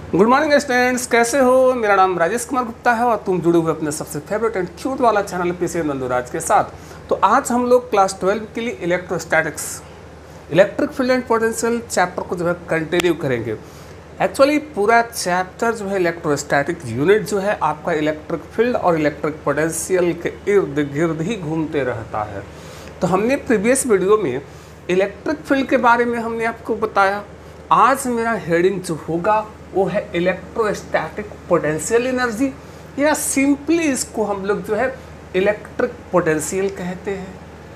Good morning students, कैसे हो। मेरा नाम राजेश कुमार गुप्ता है और तुम जुड़े हुए अपने सबसे फेवरेट एंड क्यूट वाला चैनल पीसी नंदुराज के साथ। तो आज हम लोग क्लास 12 के लिए electrostatics, electric field and potential chapter को जो है कंटिन्यू करेंगे। एक्चुअली पूरा चैप्टर जो है इलेक्ट्रोस्टैटिक यूनिट जो है आपका इलेक्ट्रिक फील्ड और इलेक्ट्रिक पोटेंशियल के इर्द गिर्द ही घूमते रहता है। तो हमने प्रीवियस वीडियो में इलेक्ट्रिक फील्ड के बारे में हमने आपको बताया। आज मेरा हेडिंग जो होगा वो है इलेक्ट्रोस्टैटिक पोटेंशियल एनर्जी, या सिंपली इसको हम लोग जो है इलेक्ट्रिक पोटेंशियल कहते हैं।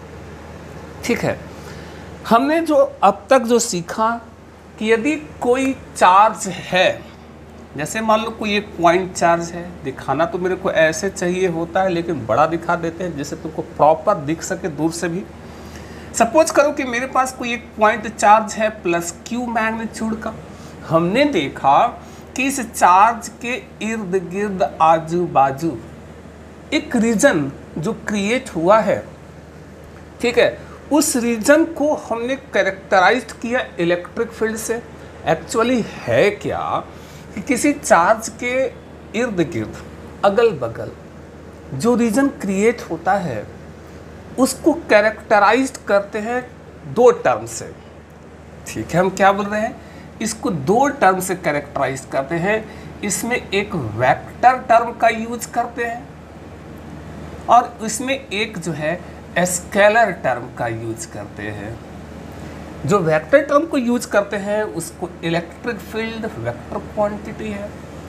ठीक है, हमने जो अब तक जो सीखा कि यदि कोई चार्ज है, जैसे मान लो कोई एक पॉइंट चार्ज है, दिखाना तो मेरे को ऐसे चाहिए होता है लेकिन बड़ा दिखा देते हैं जिससे तुमको प्रॉपर दिख सके दूर से भी। सपोज करो कि मेरे पास कोई एक पॉइंट चार्ज है प्लस क्यू मैग्नीट्यूड का। हमने देखा कि इस चार्ज के इर्द गिर्द आजू बाजू एक रीजन जो क्रिएट हुआ है, ठीक है, उस रीजन को हमने कैरेक्टराइज किया इलेक्ट्रिक फील्ड से। एक्चुअली है क्या कि किसी चार्ज के इर्द गिर्द अगल बगल जो रीजन क्रिएट होता है उसको कैरेक्टराइज करते हैं दो टर्म से। ठीक है, हम क्या बोल रहे हैं, इसको दो टर्म से कैरेक्टराइज करते हैं। इसमें एक वेक्टर टर्म का यूज करते हैं और इसमें एक जो है स्केलर टर्म का यूज करते हैं। जो वेक्टर टर्म को यूज करते हैं उसको इलेक्ट्रिक फील्ड वेक्टर क्वांटिटी है,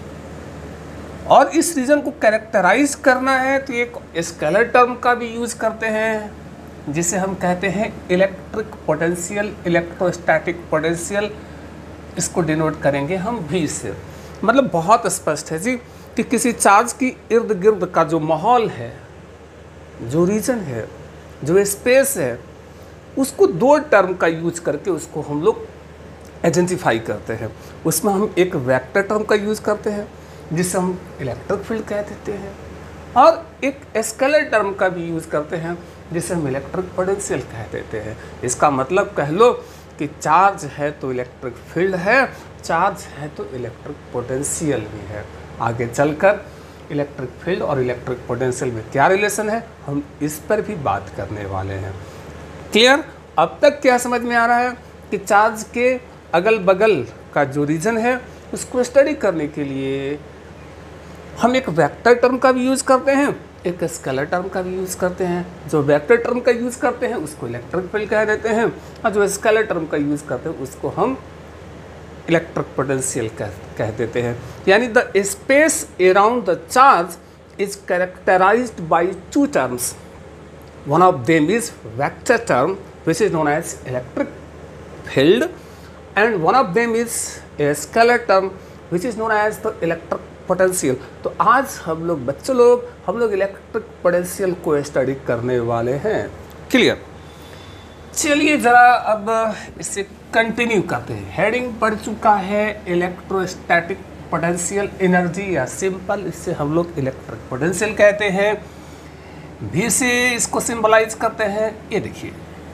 और इस रीजन को कैरेक्टराइज करना है तो एक स्केलर टर्म का भी यूज करते हैं जिसे हम कहते हैं इलेक्ट्रिक पोटेंशियल, इलेक्ट्रोस्टैटिक पोटेंशियल। इसको डिनोट करेंगे हम V से। मतलब बहुत स्पष्ट है जी कि किसी चार्ज की इर्द गिर्द का जो माहौल है, जो रीजन है, जो स्पेस है, उसको दो टर्म का यूज करके उसको हम लोग आइडेंटिफाई करते हैं। उसमें हम एक वेक्टर टर्म का यूज करते हैं जिसे हम इलेक्ट्रिक फील्ड कह देते हैं, और एक स्केलर टर्म का भी यूज करते हैं जिसे हम इलेक्ट्रिक पोटेंशियल कह देते हैं। इसका मतलब कह लो कि चार्ज है तो इलेक्ट्रिक फील्ड है, चार्ज है तो इलेक्ट्रिक पोटेंशियल भी है। आगे चलकर इलेक्ट्रिक फील्ड और इलेक्ट्रिक पोटेंशियल में क्या रिलेशन है हम इस पर भी बात करने वाले हैं। क्लियर? अब तक क्या समझ में आ रहा है कि चार्ज के अगल बगल का जो रीजन है उसको स्टडी करने के लिए हम एक वेक्टर टर्म का भी यूज़ करते हैं, एक स्केलर टर्म का भी यूज़ करते हैं। जो वेक्टर टर्म का यूज़ करते हैं उसको इलेक्ट्रिक फील्ड कह देते हैं, और जो स्केलर टर्म का यूज़ करते हैं उसको हम इलेक्ट्रिक पोटेंशियल कह देते हैं। यानी the space around the charge is characterised by two terms. One of them is vector term which is known as electric field, and one of them is a scalar term which is known as the electric potential. तो आज हम लोग electric potential को study करने वाले हैं। Clear? चलिए जरा अब इसे कंटिन्यू करते हैं। हेडिंग पढ़ चुका है इलेक्ट्रोस्टैटिक पोटेंशियल एनर्जी, या सिंपल इससे हम लोग इलेक्ट्रिक पोटेंशियल कहते हैं। भी से इसको सिंबलाइज करते हैं। ये देखिए,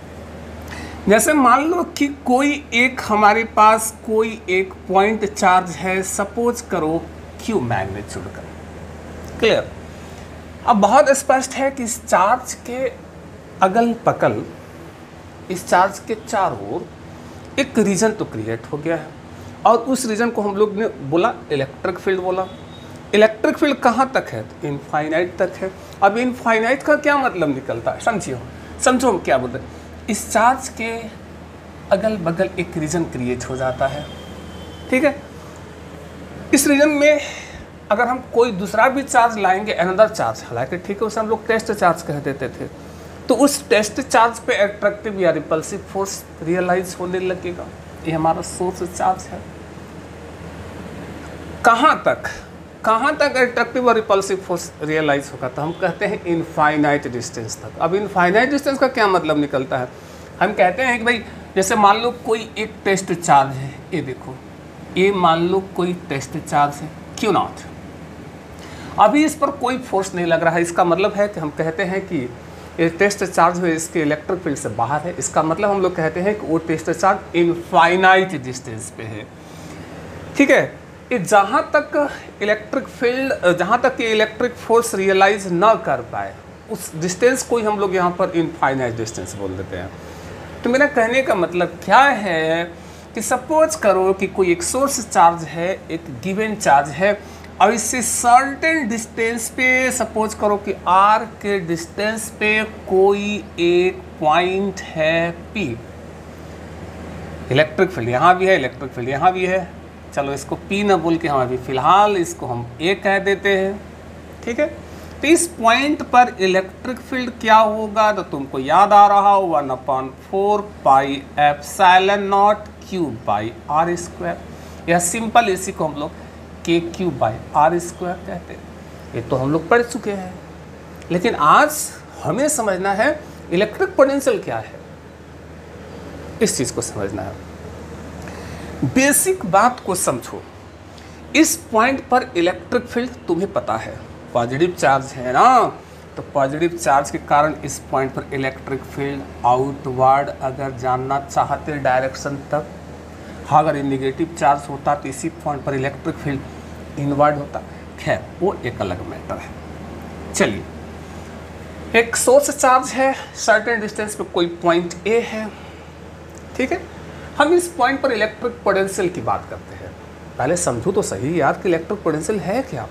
जैसे मान लो कि कोई एक हमारे पास कोई एक पॉइंट चार्ज है, सपोज करो क्यू मैग्नीट्यूड का। क्लियर? अब बहुत स्पष्ट है कि इस चार्ज के अगल बगल, इस चार्ज के चारों ओर एक रीजन तो क्रिएट हो गया है, और उस रीजन को हम लोग ने बोला इलेक्ट्रिक फील्ड बोला। इलेक्ट्रिक फील्ड कहाँ तक है? तो इनफाइनाइट तक है। अब इनफाइनाइट का क्या मतलब निकलता है, समझो हम क्या बोलते हैं। इस चार्ज के अगल बगल एक रीजन क्रिएट हो जाता है, ठीक है। इस रीजन में अगर हम कोई दूसरा भी चार्ज लाएंगे, अनदर चार्ज, हालांकि ठीक है उसे हम लोग टेस्ट चार्ज कह देते थे, तो उस टेस्ट चार्ज पे एट्रैक्टिव या रिपल्सिव फोर्स रियलाइज होने लगेगा। ये हमारा सोर्स चार्ज है। कहाँ तक एट्रैक्टिव और रिपल्सिव फोर्स रियलाइज होगा? तो हम कहते हैं इनफाइनाइट डिस्टेंस तक। अब इनफाइनाइट डिस्टेंस का क्या मतलब निकलता है? हम कहते हैं कि भाई जैसे मान लो कोई एक टेस्ट चार्ज है, ये देखो, ये मान लो कोई टेस्ट चार्ज है क्यू नॉट। अभी इस पर कोई फोर्स नहीं लग रहा है, इसका मतलब है कि हम कहते हैं कि ये टेस्ट चार्ज है इसके इलेक्ट्रिक फील्ड से बाहर है। इसका मतलब हम लोग कहते हैं कि वो टेस्ट चार्ज इनफाइनाइट डिस्टेंस पे है। ठीक है, ये जहाँ तक इलेक्ट्रिक फील्ड, जहाँ तक ये इलेक्ट्रिक फोर्स रियलाइज ना कर पाए उस डिस्टेंस को ही हम लोग यहाँ पर इनफाइनाइट डिस्टेंस बोल देते हैं। तो मेरा कहने का मतलब क्या है कि सपोज करो कि कोई एक सोर्स चार्ज है, एक गिवन चार्ज है, और इससे सर्टेन डिस्टेंस पे, सपोज करो कि r के डिस्टेंस पे कोई एक पॉइंट है P। इलेक्ट्रिक फील्ड यहाँ भी है, इलेक्ट्रिक फील्ड यहाँ भी है, चलो इसको P ना बोल के हम अभी फिलहाल इसको हम A कह देते हैं, ठीक है। तो इस पॉइंट पर इलेक्ट्रिक फील्ड क्या होगा, तो तुमको याद आ रहा हो 1/4 pi epsilon naught cube by are square, या सिंपल इसी को हम लोग के क्यूब बाई आर स्क्वायर कहते हैं। ये तो हम लोग पढ़ चुके हैं, लेकिन आज हमें समझना है इलेक्ट्रिक पोटेंशियल क्या है, इस चीज को समझना है। बेसिक बात को समझो, इस पॉइंट पर इलेक्ट्रिक फील्ड तुम्हें पता है, पॉजिटिव चार्ज है ना, तो पॉजिटिव चार्ज के कारण इस पॉइंट पर इलेक्ट्रिक फील्ड आउटवर्ड अगर जानना चाहते डायरेक्शन तक, अगर ये निगेटिव चार्ज होता तो इसी पॉइंट पर इलेक्ट्रिक फील्ड इनवर्ड होता। खैर वो एक अलग मैटर है। चलिए, एक सोर्स चार्ज है, सर्टेन डिस्टेंस पे कोई पॉइंट ए है, ठीक है। हम इस पॉइंट पर इलेक्ट्रिक पोटेंशियल की बात करते हैं। पहले समझो तो सही यार कि इलेक्ट्रिक पोटेंशियल है क्या।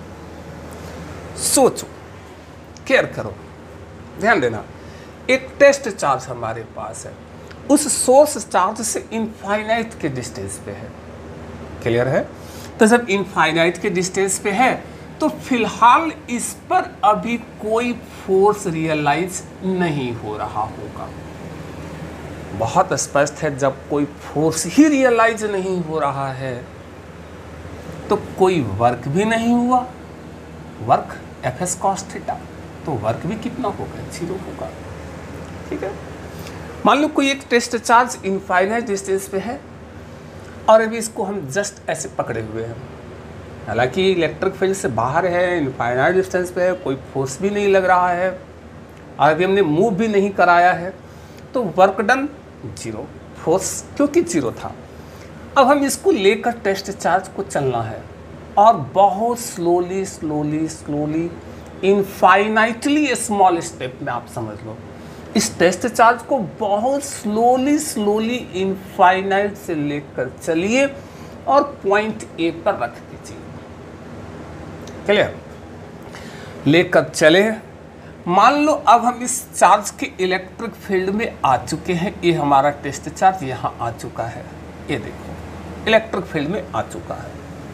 सोचो, केयर करो, ध्यान देना। एक टेस्ट चार्ज हमारे पास है, उस सोर्स चार्ज से इनफाइनाइट के डिस्टेंस पे है, क्लियर है। तो जब इनफाइनाइट के डिस्टेंस पे है तो फिलहाल इस पर अभी कोई फोर्स रियलाइज नहीं हो रहा होगा। बहुत स्पष्ट है, जब कोई फोर्स ही रियलाइज नहीं हो रहा है तो कोई वर्क भी नहीं हुआ। वर्क Fs cos थीटा, तो वर्क भी कितना होगा, 0 होगा, ठीक है। मान लो कोई एक टेस्ट चार्ज इनफाइनाइट डिस्टेंस पे है और अभी इसको हम जस्ट ऐसे पकड़े हुए हैं, हालांकि इलेक्ट्रिक फील्ड से बाहर है, इनफाइनाइट डिस्टेंस पे है, कोई फोर्स भी नहीं लग रहा है और अभी हमने मूव भी नहीं कराया है, तो वर्क डन 0, फोर्स क्योंकि 0 था। अब हम इसको लेकर टेस्ट चार्ज को चलना है और बहुत slowly slowly slowly infinitely small step में आप समझ लो, इस टेस्ट चार्ज को बहुत स्लोली स्लोली इनफाइनाइट से लेकर चलिए और पॉइंट ए पर रख दीजिए, क्लियर। लेकर चले, मान लो अब हम इस चार्ज के इलेक्ट्रिक फील्ड में आ चुके हैं। ये हमारा टेस्ट चार्ज यहाँ आ चुका है, ये देखो इलेक्ट्रिक फील्ड में आ चुका है।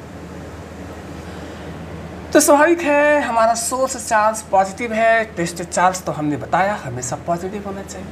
तो स्वाभाविक है हमारा सोर्स चार्ज पॉजिटिव है, टेस्ट चार्ज तो हमने बताया हमेशा पॉजिटिव होना चाहिए।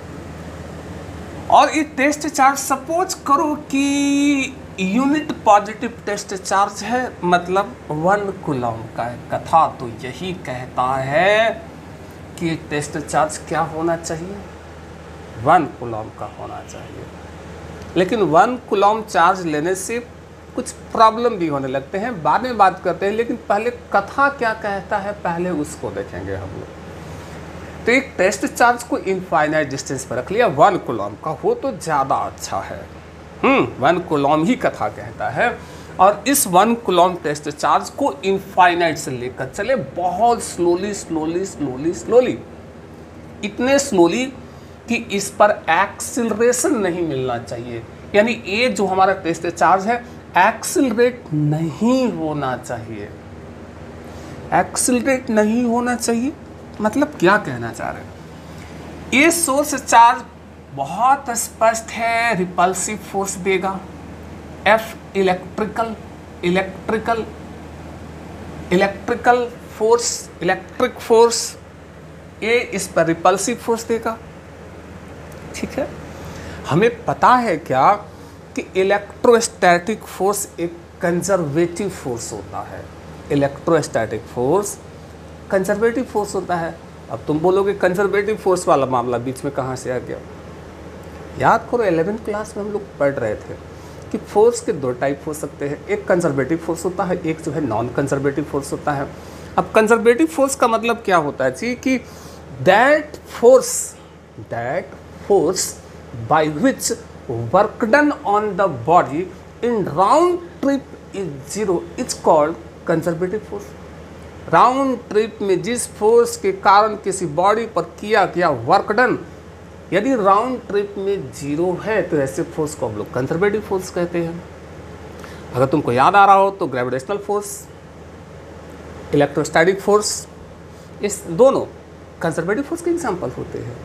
और ये टेस्ट चार्ज सपोज करो कि यूनिट पॉजिटिव टेस्ट चार्ज है, मतलब 1 कूलम का है। कथा तो यही कहता है कि टेस्ट चार्ज क्या होना चाहिए, 1 कूलम का होना चाहिए। लेकिन 1 कूलम चार्ज लेने से कुछ प्रॉब्लम भी होने लगते हैं, बाद में बात करते हैं, लेकिन पहले कथा क्या कहता है पहले उसको देखेंगे हम लोग। तो एक टेस्ट चार्ज को इनफाइनाइट डिस्टेंस पर रख लिया, 1 कूलम का हो तो ज़्यादा अच्छा है। 1 कूलम ही कथा कहता है। और इस 1 कूलम टेस्ट चार्ज को इनफाइनाइट से लेकर चले बहुत स्लोली स्लोली स्लोली स्लोली, इतने स्लोली कि इस पर एक्सिलरेशन नहीं मिलना चाहिए, यानी ये जो हमारा टेस्ट चार्ज है एक्सिलरेट नहीं होना चाहिए। एक्सिलरेट नहीं होना चाहिए मतलब क्या कहना चाह रहे हैं, ये सोर्स चार्ज बहुत स्पष्ट है, रिपल्सिव फोर्स देगा। F electrical electrical electrical force, electric force, ये इस पर रिपल्सिव फोर्स देगा, ठीक है। हमें पता है क्या कि इलेक्ट्रोस्टैटिक फोर्स एक कंजर्वेटिव फोर्स होता है। इलेक्ट्रोस्टैटिक फोर्स कंजर्वेटिव फोर्स होता है। अब तुम बोलोगे कंजर्वेटिव फोर्स वाला मामला बीच में कहाँ से आ गया। याद करो 11th क्लास में हम लोग पढ़ रहे थे कि फोर्स के 2 टाइप हो सकते हैं, एक कंजर्वेटिव फोर्स होता है, एक जो है नॉन कंजर्वेटिव फोर्स होता है। अब कंजर्वेटिव फोर्स का मतलब क्या होता है जी कि that force by which work done on the body in round trip is zero is called conservative force. Round trip में जिस फोर्स के कारण किसी बॉडी पर किया गया वर्क डन यदि राउंड ट्रिप में जीरो है तो ऐसे फोर्स को हम लोग कंजर्वेटिव फोर्स कहते हैं। अगर तुमको याद आ रहा हो तो ग्रेविटेशनल फोर्स, इलेक्ट्रोस्टैटिक फोर्स, इस दोनों कंजर्वेटिव फोर्स के एग्जाम्पल होते हैं।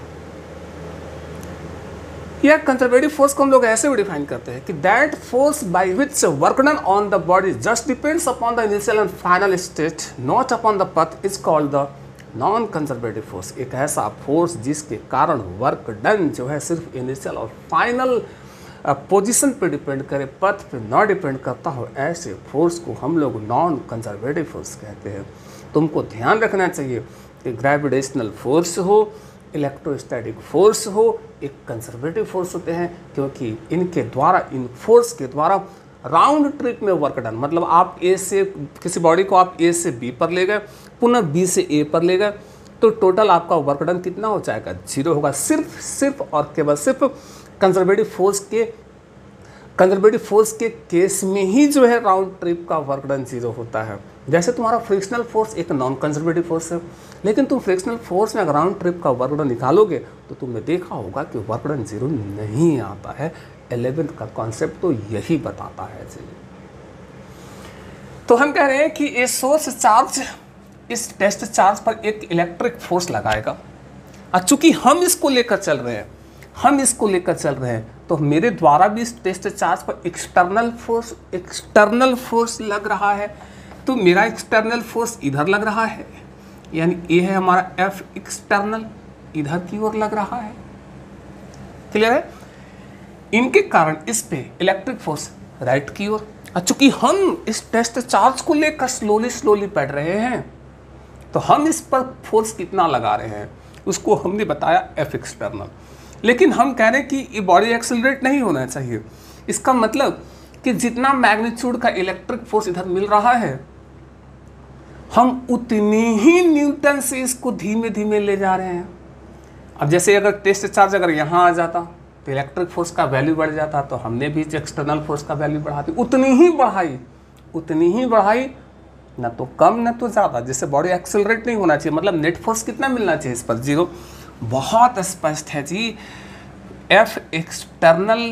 यह कंजर्वेटिव फोर्स को हम लोग ऐसे भी डिफाइन करते हैं कि that force by which work done on the body just depends upon the initial and final state not upon the path is called the non conservative force. एक ऐसा फोर्स जिसके कारण वर्क डन जो है सिर्फ इनिशियल और final position पे depend करे, पथ पे ना डिपेंड करता हो, ऐसे फोर्स को हम लोग नॉन कंजर्वेटिव फोर्स कहते हैं। तुमको ध्यान रखना चाहिए कि ग्रेविटेशनल फोर्स हो, इलेक्ट्रोस्टैटिक फोर्स हो, एक कंजर्वेटिव फोर्स होते हैं क्योंकि इनके द्वारा, इन फोर्स के द्वारा राउंड ट्रिप में वर्क डन, मतलब आप ए से किसी बॉडी को आप ए से बी पर ले गए, पुनः बी से ए पर ले गए, तो टोटल आपका वर्क डन कितना हो जाएगा? जीरो होगा। सिर्फ और केवल सिर्फ कंजर्वेटिव फोर्स के केस में ही जो है राउंड ट्रिप का वर्क डन जीरो होता है। जैसे तुम्हारा फ्रिक्शनल फोर्स एक नॉन कंजर्वेटिव फोर्स है, लेकिन तुम फ्रिक्शनल फोर्स में अगर राउंड ट्रिप का वर्क डन निकालोगे तो तुमने देखा होगा कि वर्क डन जीरो नहीं आता है। 11th का कॉन्सेप्ट तो यही बताता है जी। तो हम कह रहे हैं कि ये सोर्स चार्ज इस टेस्ट चार्ज पर एक इलेक्ट्रिक फोर्स लगाएगा, और चूंकि हम इसको लेकर चल रहे हैं तो मेरे द्वारा भी इस टेस्ट चार्ज पर एक्सटर्नल फोर्स लग रहा है। तो मेरा एक्सटर्नल फोर्स इधर लग रहा है, यानी ये है हमारा एफ एक्सटर्नल, इधर की ओर लग रहा है। क्लियर है? इनके कारण इस पे इलेक्ट्रिक फोर्स राइट की ओर। चूंकि हम इस टेस्ट चार्ज को लेकर स्लोली बढ़ रहे हैं तो हम इस पर फोर्स कितना लगा रहे हैं उसको हमने बताया एफ एक्सटर्नल। लेकिन हम कह रहे हैं कि ये बॉडी एक्सेलरेट नहीं होना चाहिए। इसका मतलब कि जितना मैग्नीट्यूड का इलेक्ट्रिक फोर्स इधर मिल रहा है हम उतनी ही न्यूटन से इसको धीमे धीमे ले जा रहे हैं। अब जैसे अगर टेस्ट चार्ज अगर यहाँ आ जाता तो इलेक्ट्रिक फोर्स का वैल्यू बढ़ जाता, तो हमने भी एक्सटर्नल फोर्स का वैल्यू बढ़ा दी, उतनी ही बढ़ाई, ना तो कम ना तो ज़्यादा। जैसे बॉडी एक्सेलरेट नहीं होना चाहिए, मतलब नेट फोर्स कितना मिलना चाहिए इस पर? जीरो। बहुत स्पष्ट है जी, एफ एक्सटर्नल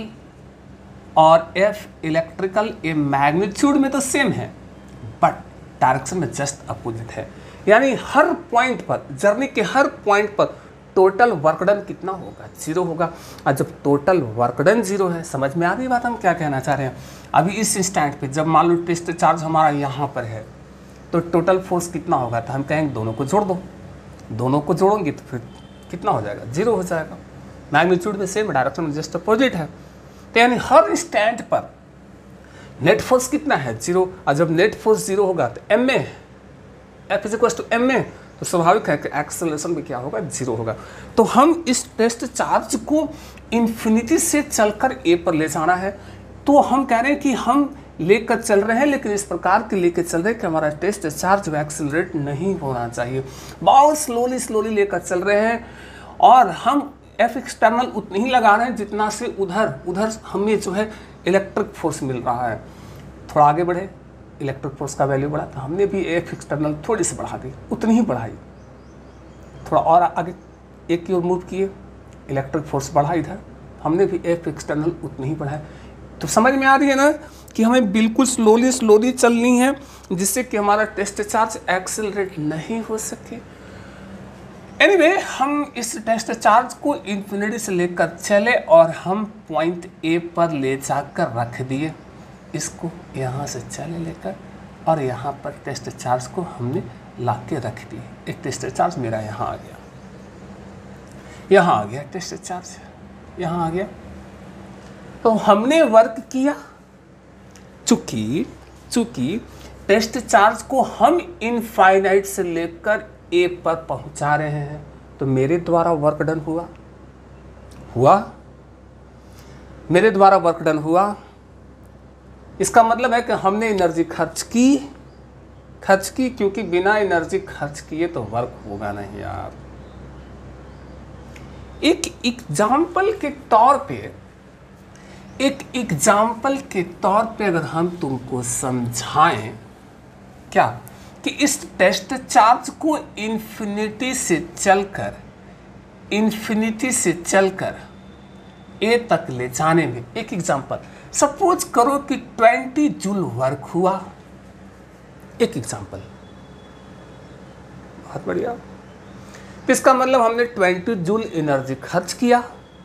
और एफ इलेक्ट्रिकल ये मैग्नीट्यूड में तो सेम है बट डायरेक्शन में जस्ट अपोजिट है। यानी हर पॉइंट पर, जर्नी के हर पॉइंट पर टोटल वर्क डन कितना होगा? जीरो होगा। और जब टोटल वर्क डन जीरो है, समझ में आ रही बात हम क्या कहना चाह रहे हैं? अभी इस इंस्टेंट पे जब मान लो टेस्ट चार्ज हमारा यहाँ पर है तो टोटल फोर्स कितना होगा? तो हम कहेंगे दोनों को जोड़ दो, दोनों को जोड़ोगे तो फिर कितना हो जाएगा? जीरो हो जाएगा। मैग्नीट्यूड में सेम, डायरेक्शन में जस्ट अपोजिट है। तो यानी हर इंस्टेंट पर नेट फोर्स कितना है? जीरो। और जब नेट फोर्स जीरो होगा तो M A, F is equal to M A, तो स्वाभाविक है कि एक्सेलरेशन में क्या होगा? जीरो होगा। तो हम इस टेस्ट चार्ज को इन्फिनिटी से चलकर ए पर ले जाना है। तो हम कह रहे हैं कि हम लेकर चल रहे हैं, लेकिन इस प्रकार के लेकर चल रहे हैं कि हमारा टेस्ट चार्ज एक्सेलरेट नहीं होना चाहिए। बहुत स्लोली लेकर चल रहे हैं और हम एफ एक्सटर्नल उतनी ही लगा रहे हैं जितना से उधर हमें जो है इलेक्ट्रिक फोर्स मिल रहा है। थोड़ा आगे बढ़े, इलेक्ट्रिक फोर्स का वैल्यू बढ़ा तो हमने भी एफ एक्सटर्नल थोड़ी सी बढ़ा दी, उतनी ही बढ़ाई। थोड़ा और आगे एक की ओर मूव किए, इलेक्ट्रिक फोर्स बढ़ा इधर, हमने भी एफ एक्सटर्नल उतनी ही बढ़ाई। तो समझ में आ रही है ना कि हमें बिल्कुल स्लोली चलनी है जिससे कि हमारा टेस्ट चार्ज एक्सेलरेट नहीं हो सके। एनीवे, हम इस टेस्ट चार्ज को इन्फिनिटी से लेकर चले और हम पॉइंट ए पर ले जाकर रख दिए। इसको यहाँ से चले लेकर और यहाँ पर टेस्ट चार्ज को हमने ला के रख दिए। एक टेस्ट चार्ज मेरा यहाँ आ गया, यहाँ आ गया टेस्ट चार्ज, यहाँ आ गया। तो हमने वर्क किया। चूंकि टेस्ट चार्ज को हम इनफाइनाइट से लेकर ए पर पहुंचा रहे हैं तो मेरे द्वारा वर्क डन हुआ मेरे द्वारा वर्क डन हुआ। इसका मतलब है कि हमने एनर्जी खर्च की क्योंकि बिना एनर्जी खर्च किए तो वर्क होगा नहीं यार। एक एग्जाम्पल के तौर पे एक एग्जाम्पल के तौर पे अगर हम तुमको समझाएं क्या कि इस टेस्ट चार्ज को इन्फिनिटी से चलकर ए तक ले जाने में, एक एग्जाम्पल सपोज करो कि 20 जूल वर्क हुआ, एक एग्जाम्पल, बहुत बढ़िया। इसका मतलब हमने 20 जूल एनर्जी खर्च किया।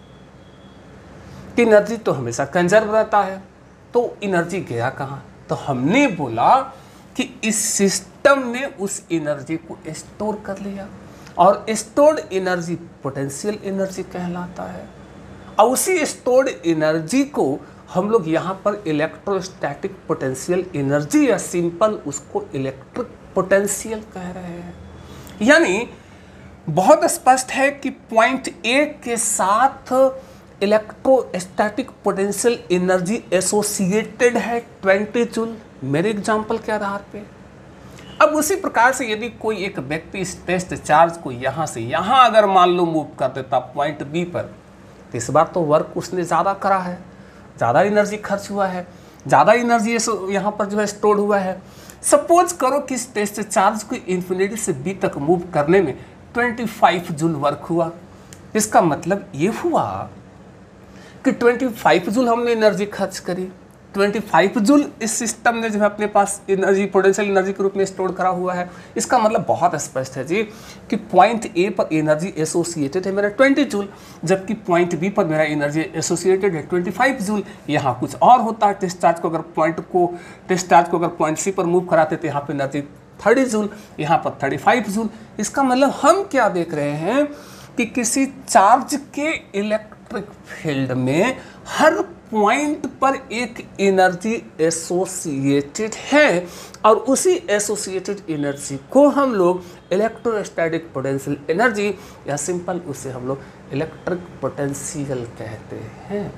एनर्जी तो हमेशा कंजर्व रहता है, तो एनर्जी गया कहाँ? तो हमने बोला कि इस सिस्टम ने उस एनर्जी को स्टोर कर लिया, और स्टोर्ड एनर्जी पोटेंशियल एनर्जी कहलाता है। और उसी स्टोर्ड एनर्जी को हम लोग यहाँ पर इलेक्ट्रोस्टैटिक पोटेंशियल एनर्जी या सिंपल उसको इलेक्ट्रिक पोटेंशियल कह रहे हैं। यानी बहुत स्पष्ट है कि पॉइंट ए के साथ इलेक्ट्रोस्टैटिक पोटेंशियल एनर्जी एसोसिएटेड है 20 जूल, मेरे एग्जाम्पल के आधार पे। अब उसी प्रकार से यदि कोई एक व्यक्ति इस टेस्ट चार्ज को यहाँ से यहाँ अगर मान लो मूव कर देता पॉइंट बी पर, तो इस बार तो वर्क उसने ज़्यादा करा है, ज़्यादा एनर्जी खर्च हुआ है, ज़्यादा एनर्जी यहाँ पर जो है स्टोर हुआ है। सपोज करो कि इस टेस्ट चार्ज को इन्फिनिटी से बी तक मूव करने में 25 जूल वर्क हुआ। इसका मतलब ये हुआ कि 25 जूल हमने एनर्जी खर्च करी, 25 जूल इस सिस्टम ने जो है अपने पास एनर्जी पोटेंशियल एनर्जी के रूप में स्टोर करा हुआ है। इसका मतलब बहुत स्पष्ट है जी कि पॉइंट ए पर एनर्जी एसोसिएटेड है मेरा 20 जूल, जबकि पॉइंट बी पर मेरा एनर्जी एसोसिएटेड है 25 जूल। यहाँ कुछ और होता है, टेस्ट चार्ज को अगर पॉइंट सी पर मूव कराते तो यहाँ पर एनर्जी 30 जूल, यहाँ पर 35 जूल। इसका मतलब हम क्या देख रहे हैं कि किसी चार्ज के इलेक्ट्रिक फील्ड में हर पॉइंट पर एक एनर्जी एसोसिएटेड है, और उसी एसोसिएटेड एनर्जी को हम लोग इलेक्ट्रोस्टैटिक पोटेंशियल एनर्जी या सिंपल उसे हम लोग इलेक्ट्रिक पोटेंशियल कहते हैं।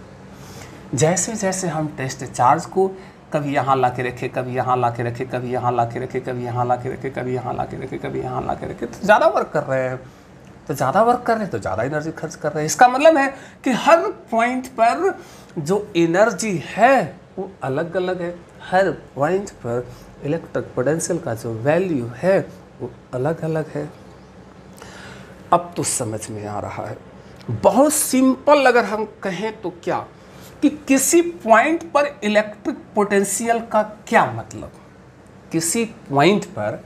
जैसे जैसे हम टेस्ट चार्ज को कभी यहाँ ला के रखे, कभी यहाँ ला के रखे, कभी यहाँ ला के रखे, कभी यहाँ ला के रखे, कभी यहाँ ला के रखे, कभी यहाँ ला के रखे, तो ज़्यादा वर्क कर रहे हैं, तो ज़्यादा वर्क कर रहे हैं तो ज़्यादा एनर्जी खर्च कर रहे हैं। इसका मतलब है कि हर पॉइंट पर जो एनर्जी है वो अलग अलग है, हर पॉइंट पर इलेक्ट्रिक पोटेंशियल का जो वैल्यू है वो अलग अलग है। अब तो समझ में आ रहा है। बहुत सिंपल अगर हम कहें तो क्या कि किसी पॉइंट पर इलेक्ट्रिक पोटेंशियल का क्या मतलब, किसी पॉइंट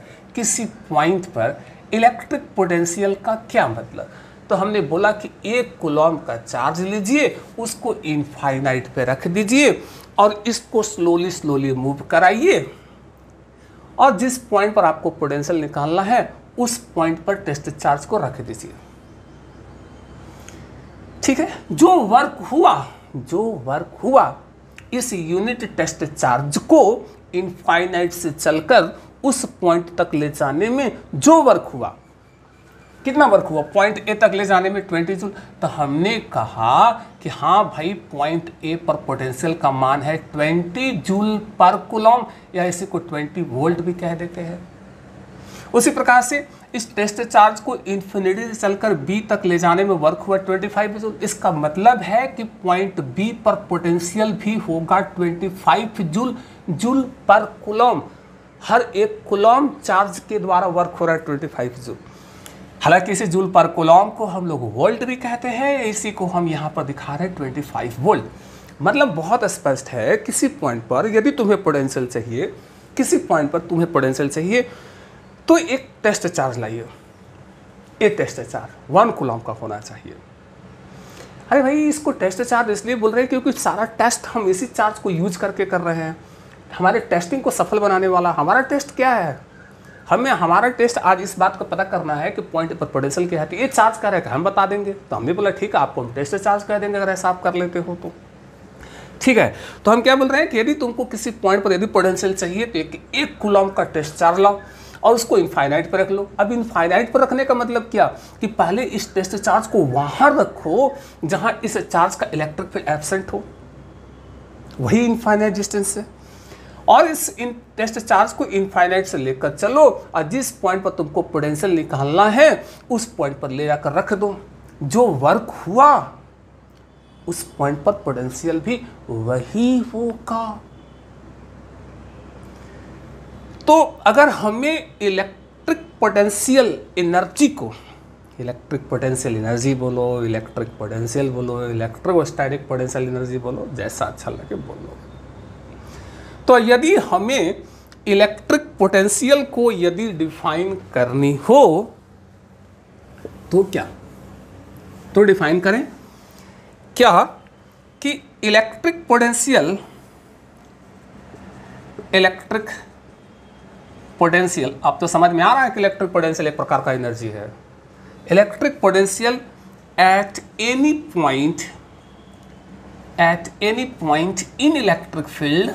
पर इलेक्ट्रिक पोटेंशियल का क्या मतलब। तो हमने बोला कि 1 कूलॉम का चार्ज लीजिए, उसको इनफाइनाइट पे रख दीजिए और इसको स्लोली मूव कराइए, और जिस पॉइंट पर आपको पोटेंशियल निकालना है उस पॉइंट पर टेस्ट चार्ज को रख दीजिए। ठीक है, जो वर्क हुआ इस यूनिट टेस्ट चार्ज को इनफाइनाइट से चलकर उस पॉइंट तक ले जाने में जो वर्क हुआ, कितना वर्क हुआ पॉइंट ए तक ले जाने में 20 जूल। तो हमने कहा कि हाँ भाई पॉइंट ए पर पोटेंशियल का मान है 20 जूल पर कूलॉम, या इसी को 20 वोल्ट भी कह देते हैं। उसी प्रकार से इस टेस्ट चार्ज को इन्फिनिटी से चलकर बी तक ले जाने में वर्क हुआ 25 जूल। इसका मतलब है कि पॉइंट बी पर पोटेंशियल भी होगा 25 जूल पर कूलॉम। हर एक कूलॉम चार्ज के द्वारा वर्क हो रहा है 25 जूल। हालांकि इसी जूल पर कूलॉम को हम लोग वोल्ट भी कहते हैं, इसी को हम यहाँ पर दिखा रहे हैं 25 वोल्ट। मतलब बहुत स्पष्ट है, किसी पॉइंट पर यदि तुम्हें पोटेंशियल चाहिए, तो एक टेस्ट चार्ज लाइए, एक टेस्ट चार्ज 1 कूलॉम का होना चाहिए। अरे भाई इसको टेस्ट चार्ज इसलिए बोल रहे हैं क्योंकि सारा टेस्ट हम इसी चार्ज को यूज करके कर रहे हैं। हमारे टेस्टिंग को सफल बनाने वाला हमारा टेस्ट क्या है, हमारा टेस्ट आज इस बात को पता करना है कि पॉइंट पर पोटेंशियल क्या है। ये चार्ज क्या रहेगा हम बता देंगे। तो हमने बोला ठीक है, आपको हम टेस्ट चार्ज कह देंगे अगर ऐसा आप कर लेते हो तो। ठीक है, तो हम क्या बोल रहे हैं कि यदि तुमको किसी पॉइंट पर यदि पोटेंशियल चाहिए तो एक कूलॉम का टेस्ट चार्ज लाओ और उसको इनफाइनाइट पर रख लो। अब इनफाइनाइट पर रखने का मतलब क्या कि पहले इस टेस्ट चार्ज को वहां रखो जहां इस चार्ज का इलेक्ट्रिक फील्ड एब्सेंट हो, वही इनफाइनाइट डिस्टेंस है, और इस टेस्ट चार्ज को इनफाइनाइट से लेकर चलो और जिस पॉइंट पर तुमको पोटेंशियल निकालना है उस पॉइंट पर ले जाकर रख दो। जो वर्क हुआ उस पॉइंट पर पोटेंशियल भी वही होगा। तो अगर हमें इलेक्ट्रिक पोटेंशियल एनर्जी को, इलेक्ट्रिक पोटेंशियल एनर्जी बोलो, इलेक्ट्रिक पोटेंशियल बोलो, इलेक्ट्रोस्टैटिक पोटेंशियल एनर्जी बोलो, जैसा अच्छा लगे बोलो, तो यदि हमें इलेक्ट्रिक पोटेंशियल को यदि डिफाइन करनी हो तो क्या, तो डिफाइन करें क्या कि इलेक्ट्रिक पोटेंशियल आप तो समझ में आ रहा है कि इलेक्ट्रिक पोटेंशियल एक प्रकार का एनर्जी है। Electric potential at any point in electric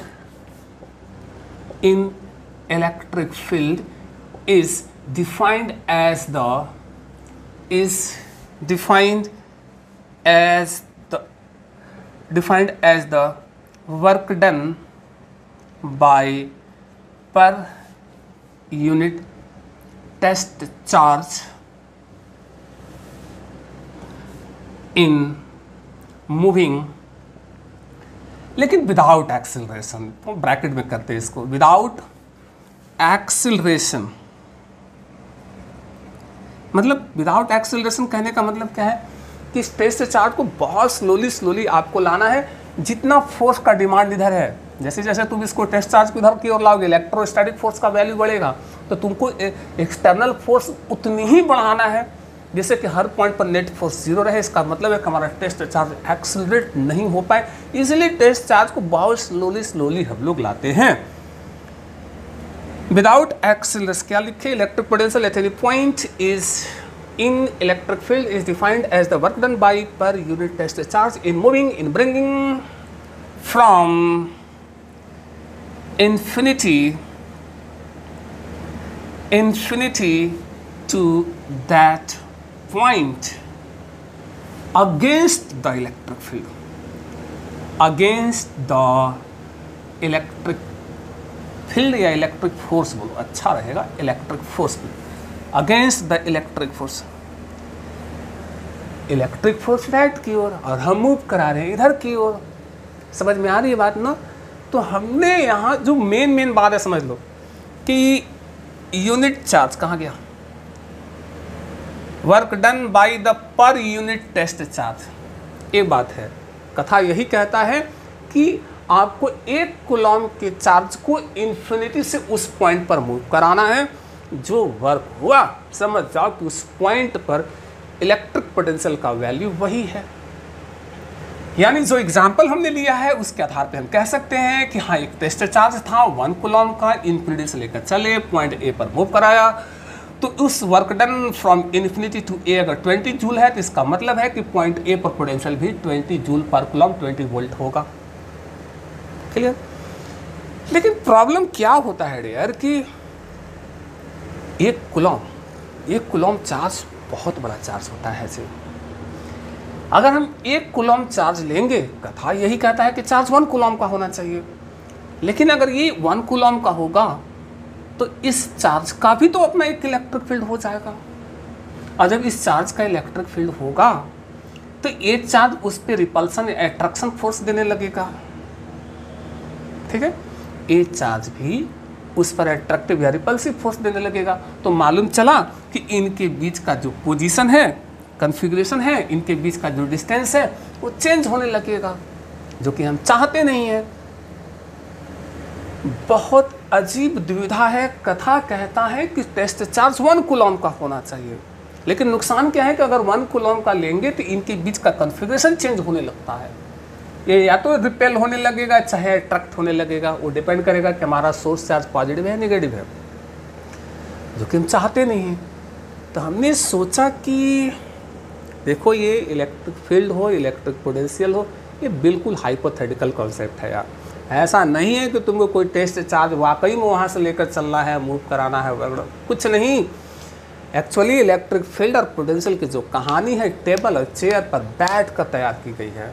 field is defined as the work done by per unit test charge in moving, लेकिन विदाउट एक्सिलरेशन, तो ब्रैकेट में करते हैं इसको, विदाउट एक्सिलरेशन। मतलब विदाउट एक्सिलरेशन कहने का मतलब क्या है कि इस टेस्ट चार्ज को बहुत स्लोली आपको लाना है, जितना फोर्स का डिमांड इधर है। जैसे जैसे तुम इसको टेस्ट चार्ज को इधर की ओर लाओगे, इलेक्ट्रोस्टैटिक फोर्स का वैल्यू बढ़ेगा, तो तुमको एक्सटर्नल फोर्स उतनी ही बढ़ाना है जिससे कि हर पॉइंट पर नेट फोर्स जीरो रहे। इसका मतलब है कि हमारा टेस्ट चार्ज एक्सिलरेट नहीं हो पाए, इसलिए टेस्ट चार्ज को बहुत स्लोली हम लोग लाते हैं। विदाउट एक्सिलरेशन क्या लिखे, electric potential at any point is in electric field is defined as the work done by per unit test charge in moving, in bringing from infinity to that point against the electric field, या electric force बोलो, अच्छा रहेगा, electric force, against the electric force right की ओर, और हम move करा रहे हैं इधर की ओर। समझ में आ रही है बात ना? तो हमने यहाँ जो मेन बात है समझ लो कि यूनिट चार्ज कहाँ गया, work done by the per unit test charge. एक बात है, कथा यही कहता है कि आपको 1 कूलॉम के चार्ज को इन्फिनिटी से उस पॉइंट पर मूव कराना है। जो वर्क हुआ समझ जाओ कि उस पॉइंट पर इलेक्ट्रिक पोटेंशियल का वैल्यू वही है। यानी जो एग्जाम्पल हमने लिया है उसके आधार पे हम कह सकते हैं कि हाँ, एक टेस्ट चार्ज था 1 कूलॉम का, इन्फिनिटी से लेकर चले पॉइंट ए पर मूव कराया, तो उस work done from infinity to A अगर 20 जूल है तो इसका मतलब है कि पॉइंट ए पर पोटेंशियल भी 20 जूल पर कूलॉम 20 वोल्ट होगा। क्लियर? लेकिन प्रॉब्लम क्या होता है यार कि 1 कूलॉम चार्ज बहुत बड़ा चार्ज होता है ऐसे। अगर हम 1 कूलॉम चार्ज लेंगे, कथा यही कहता है कि चार्ज 1 कूलॉम का होना चाहिए, लेकिन अगर ये 1 कूलॉम का होगा तो इस चार्ज का भी तो अपना एक इलेक्ट्रिक फील्ड हो जाएगा, और जब इस चार्ज का इलेक्ट्रिक फील्ड होगा तो ये चार्ज उस पर रिपल्सन अट्रैक्शन फोर्स देने लगेगा। ठीक है, ये चार्ज भी उस पर अट्रैक्टिव या रिपल्सिव फोर्स देने लगेगा। तो मालूम चला कि इनके बीच का जो पोजीशन है, कॉन्फ़िगरेशन है, इनके बीच का जो डिस्टेंस है वो चेंज होने लगेगा, जो कि हम चाहते नहीं है। बहुत अजीब दुविधा है। कथा कहता है कि टेस्ट चार्ज 1 कूलॉम का होना चाहिए, लेकिन नुकसान क्या है कि अगर 1 कूलॉम का लेंगे तो इनके बीच का कॉन्फ़िगरेशन चेंज होने लगता है। ये या तो रिपेल होने लगेगा चाहे अट्रैक्ट होने लगेगा, वो डिपेंड करेगा कि हमारा सोर्स चार्ज पॉजिटिव है नेगेटिव है, जो कि हम चाहते नहीं हैं। तो हमने सोचा कि देखो, ये इलेक्ट्रिक फील्ड हो, इलेक्ट्रिक पोटेंशियल हो, ये बिल्कुल हाइपोथेटिकल कॉन्सेप्ट है यार। ऐसा नहीं है कि तुमको कोई टेस्ट चार्ज वाकई में वहाँ से लेकर चलना है, मूव कराना है वगैरह, कुछ नहीं। एक्चुअली इलेक्ट्रिक फील्ड और पोटेंशियल की जो कहानी है टेबल और चेयर पर बैठ कर तैयार की गई है।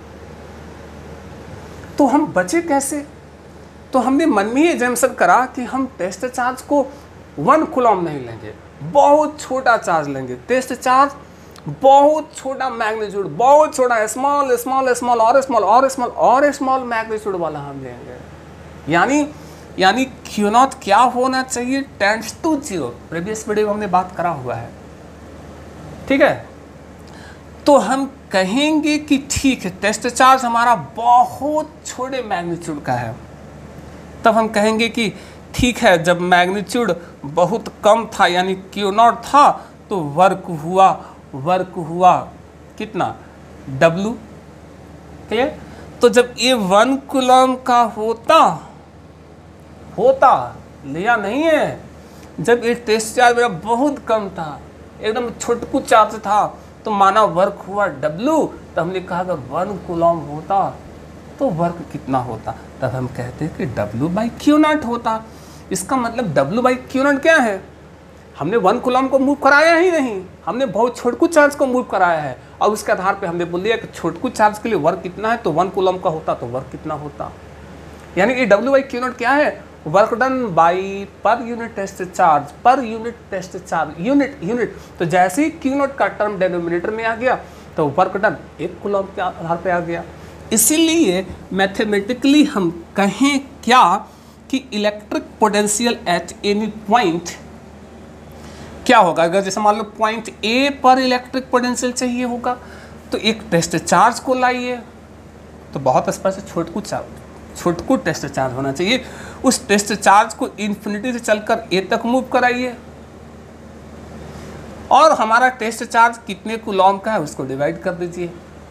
तो हम बचे कैसे? तो हमने मन में ही एजम्पशन करा कि हम टेस्ट चार्ज को 1 कूलॉम नहीं लेंगे, बहुत छोटा चार्ज लेंगे। टेस्ट चार्ज बहुत छोटा मैग्नीट्यूड, बहुत छोटा, स्मॉल स्मॉल स्मॉल और स्मॉल और स्मॉल और स्मॉल मैग्नीट्यूड वाला हम लेंगे। यानी क्यू नॉट क्या होना चाहिए, टेंड्स टू 0। प्रीवियस वीडियो में हमने बात करा हुआ है, ठीक है। तो हम कहेंगे कि ठीक है, टेस्ट चार्ज हमारा बहुत छोटे मैग्नीट्यूड का है, तब हम कहेंगे कि ठीक है, जब मैग्नीट्यूड बहुत कम था यानी क्यू नॉट था, तो वर्क हुआ कितना, W, क्लियर। तो जब ये 1 कूलम का होता लिया नहीं है, जब ये टेस्ट चार्ज मेरा बहुत कम था, एकदम छोटकू चार्ज था, तो माना वर्क हुआ W, तो हमने कहा अगर 1 कूलम होता तो वर्क कितना होता, तब हम कहते हैं कि W/Q0 होता। इसका मतलब W/Q0 क्या है, हमने 1 कूलम को मूव कराया ही नहीं, हमने बहुत छोटकू चार्ज को मूव कराया है, और उसके आधार पे हमने बोल दिया कि छोटकू चार्ज के लिए वर्क कितना है, तो 1 कूलम का होता तो वर्क कितना होता। यानी कि W/Q0 क्या है, work done by per unit test charge, per unit test charge, unit. तो जैसे ही Q0 का टर्म डिनोमिनेटर में आ गया, तो वर्क डन 1 कूलम के आधार पे आ गया। इसीलिए मैथमेटिकली हम कहें क्या कि electric potential at any point क्या होगा, अगर जैसे मान लो पॉइंट ए पर इलेक्ट्रिक पोटेंशियल चाहिए होगा, तो एक टेस्ट चार्ज को लाइए, तो बहुत स्पष्ट छोटकू टेस्ट चार्ज होना चाहिए, उस टेस्ट चार्ज को इन्फिनिटी से चलकर ए तक मूव कराइए, और हमारा टेस्ट चार्ज कितने कूलम का है उसको डिवाइड कर दीजिए।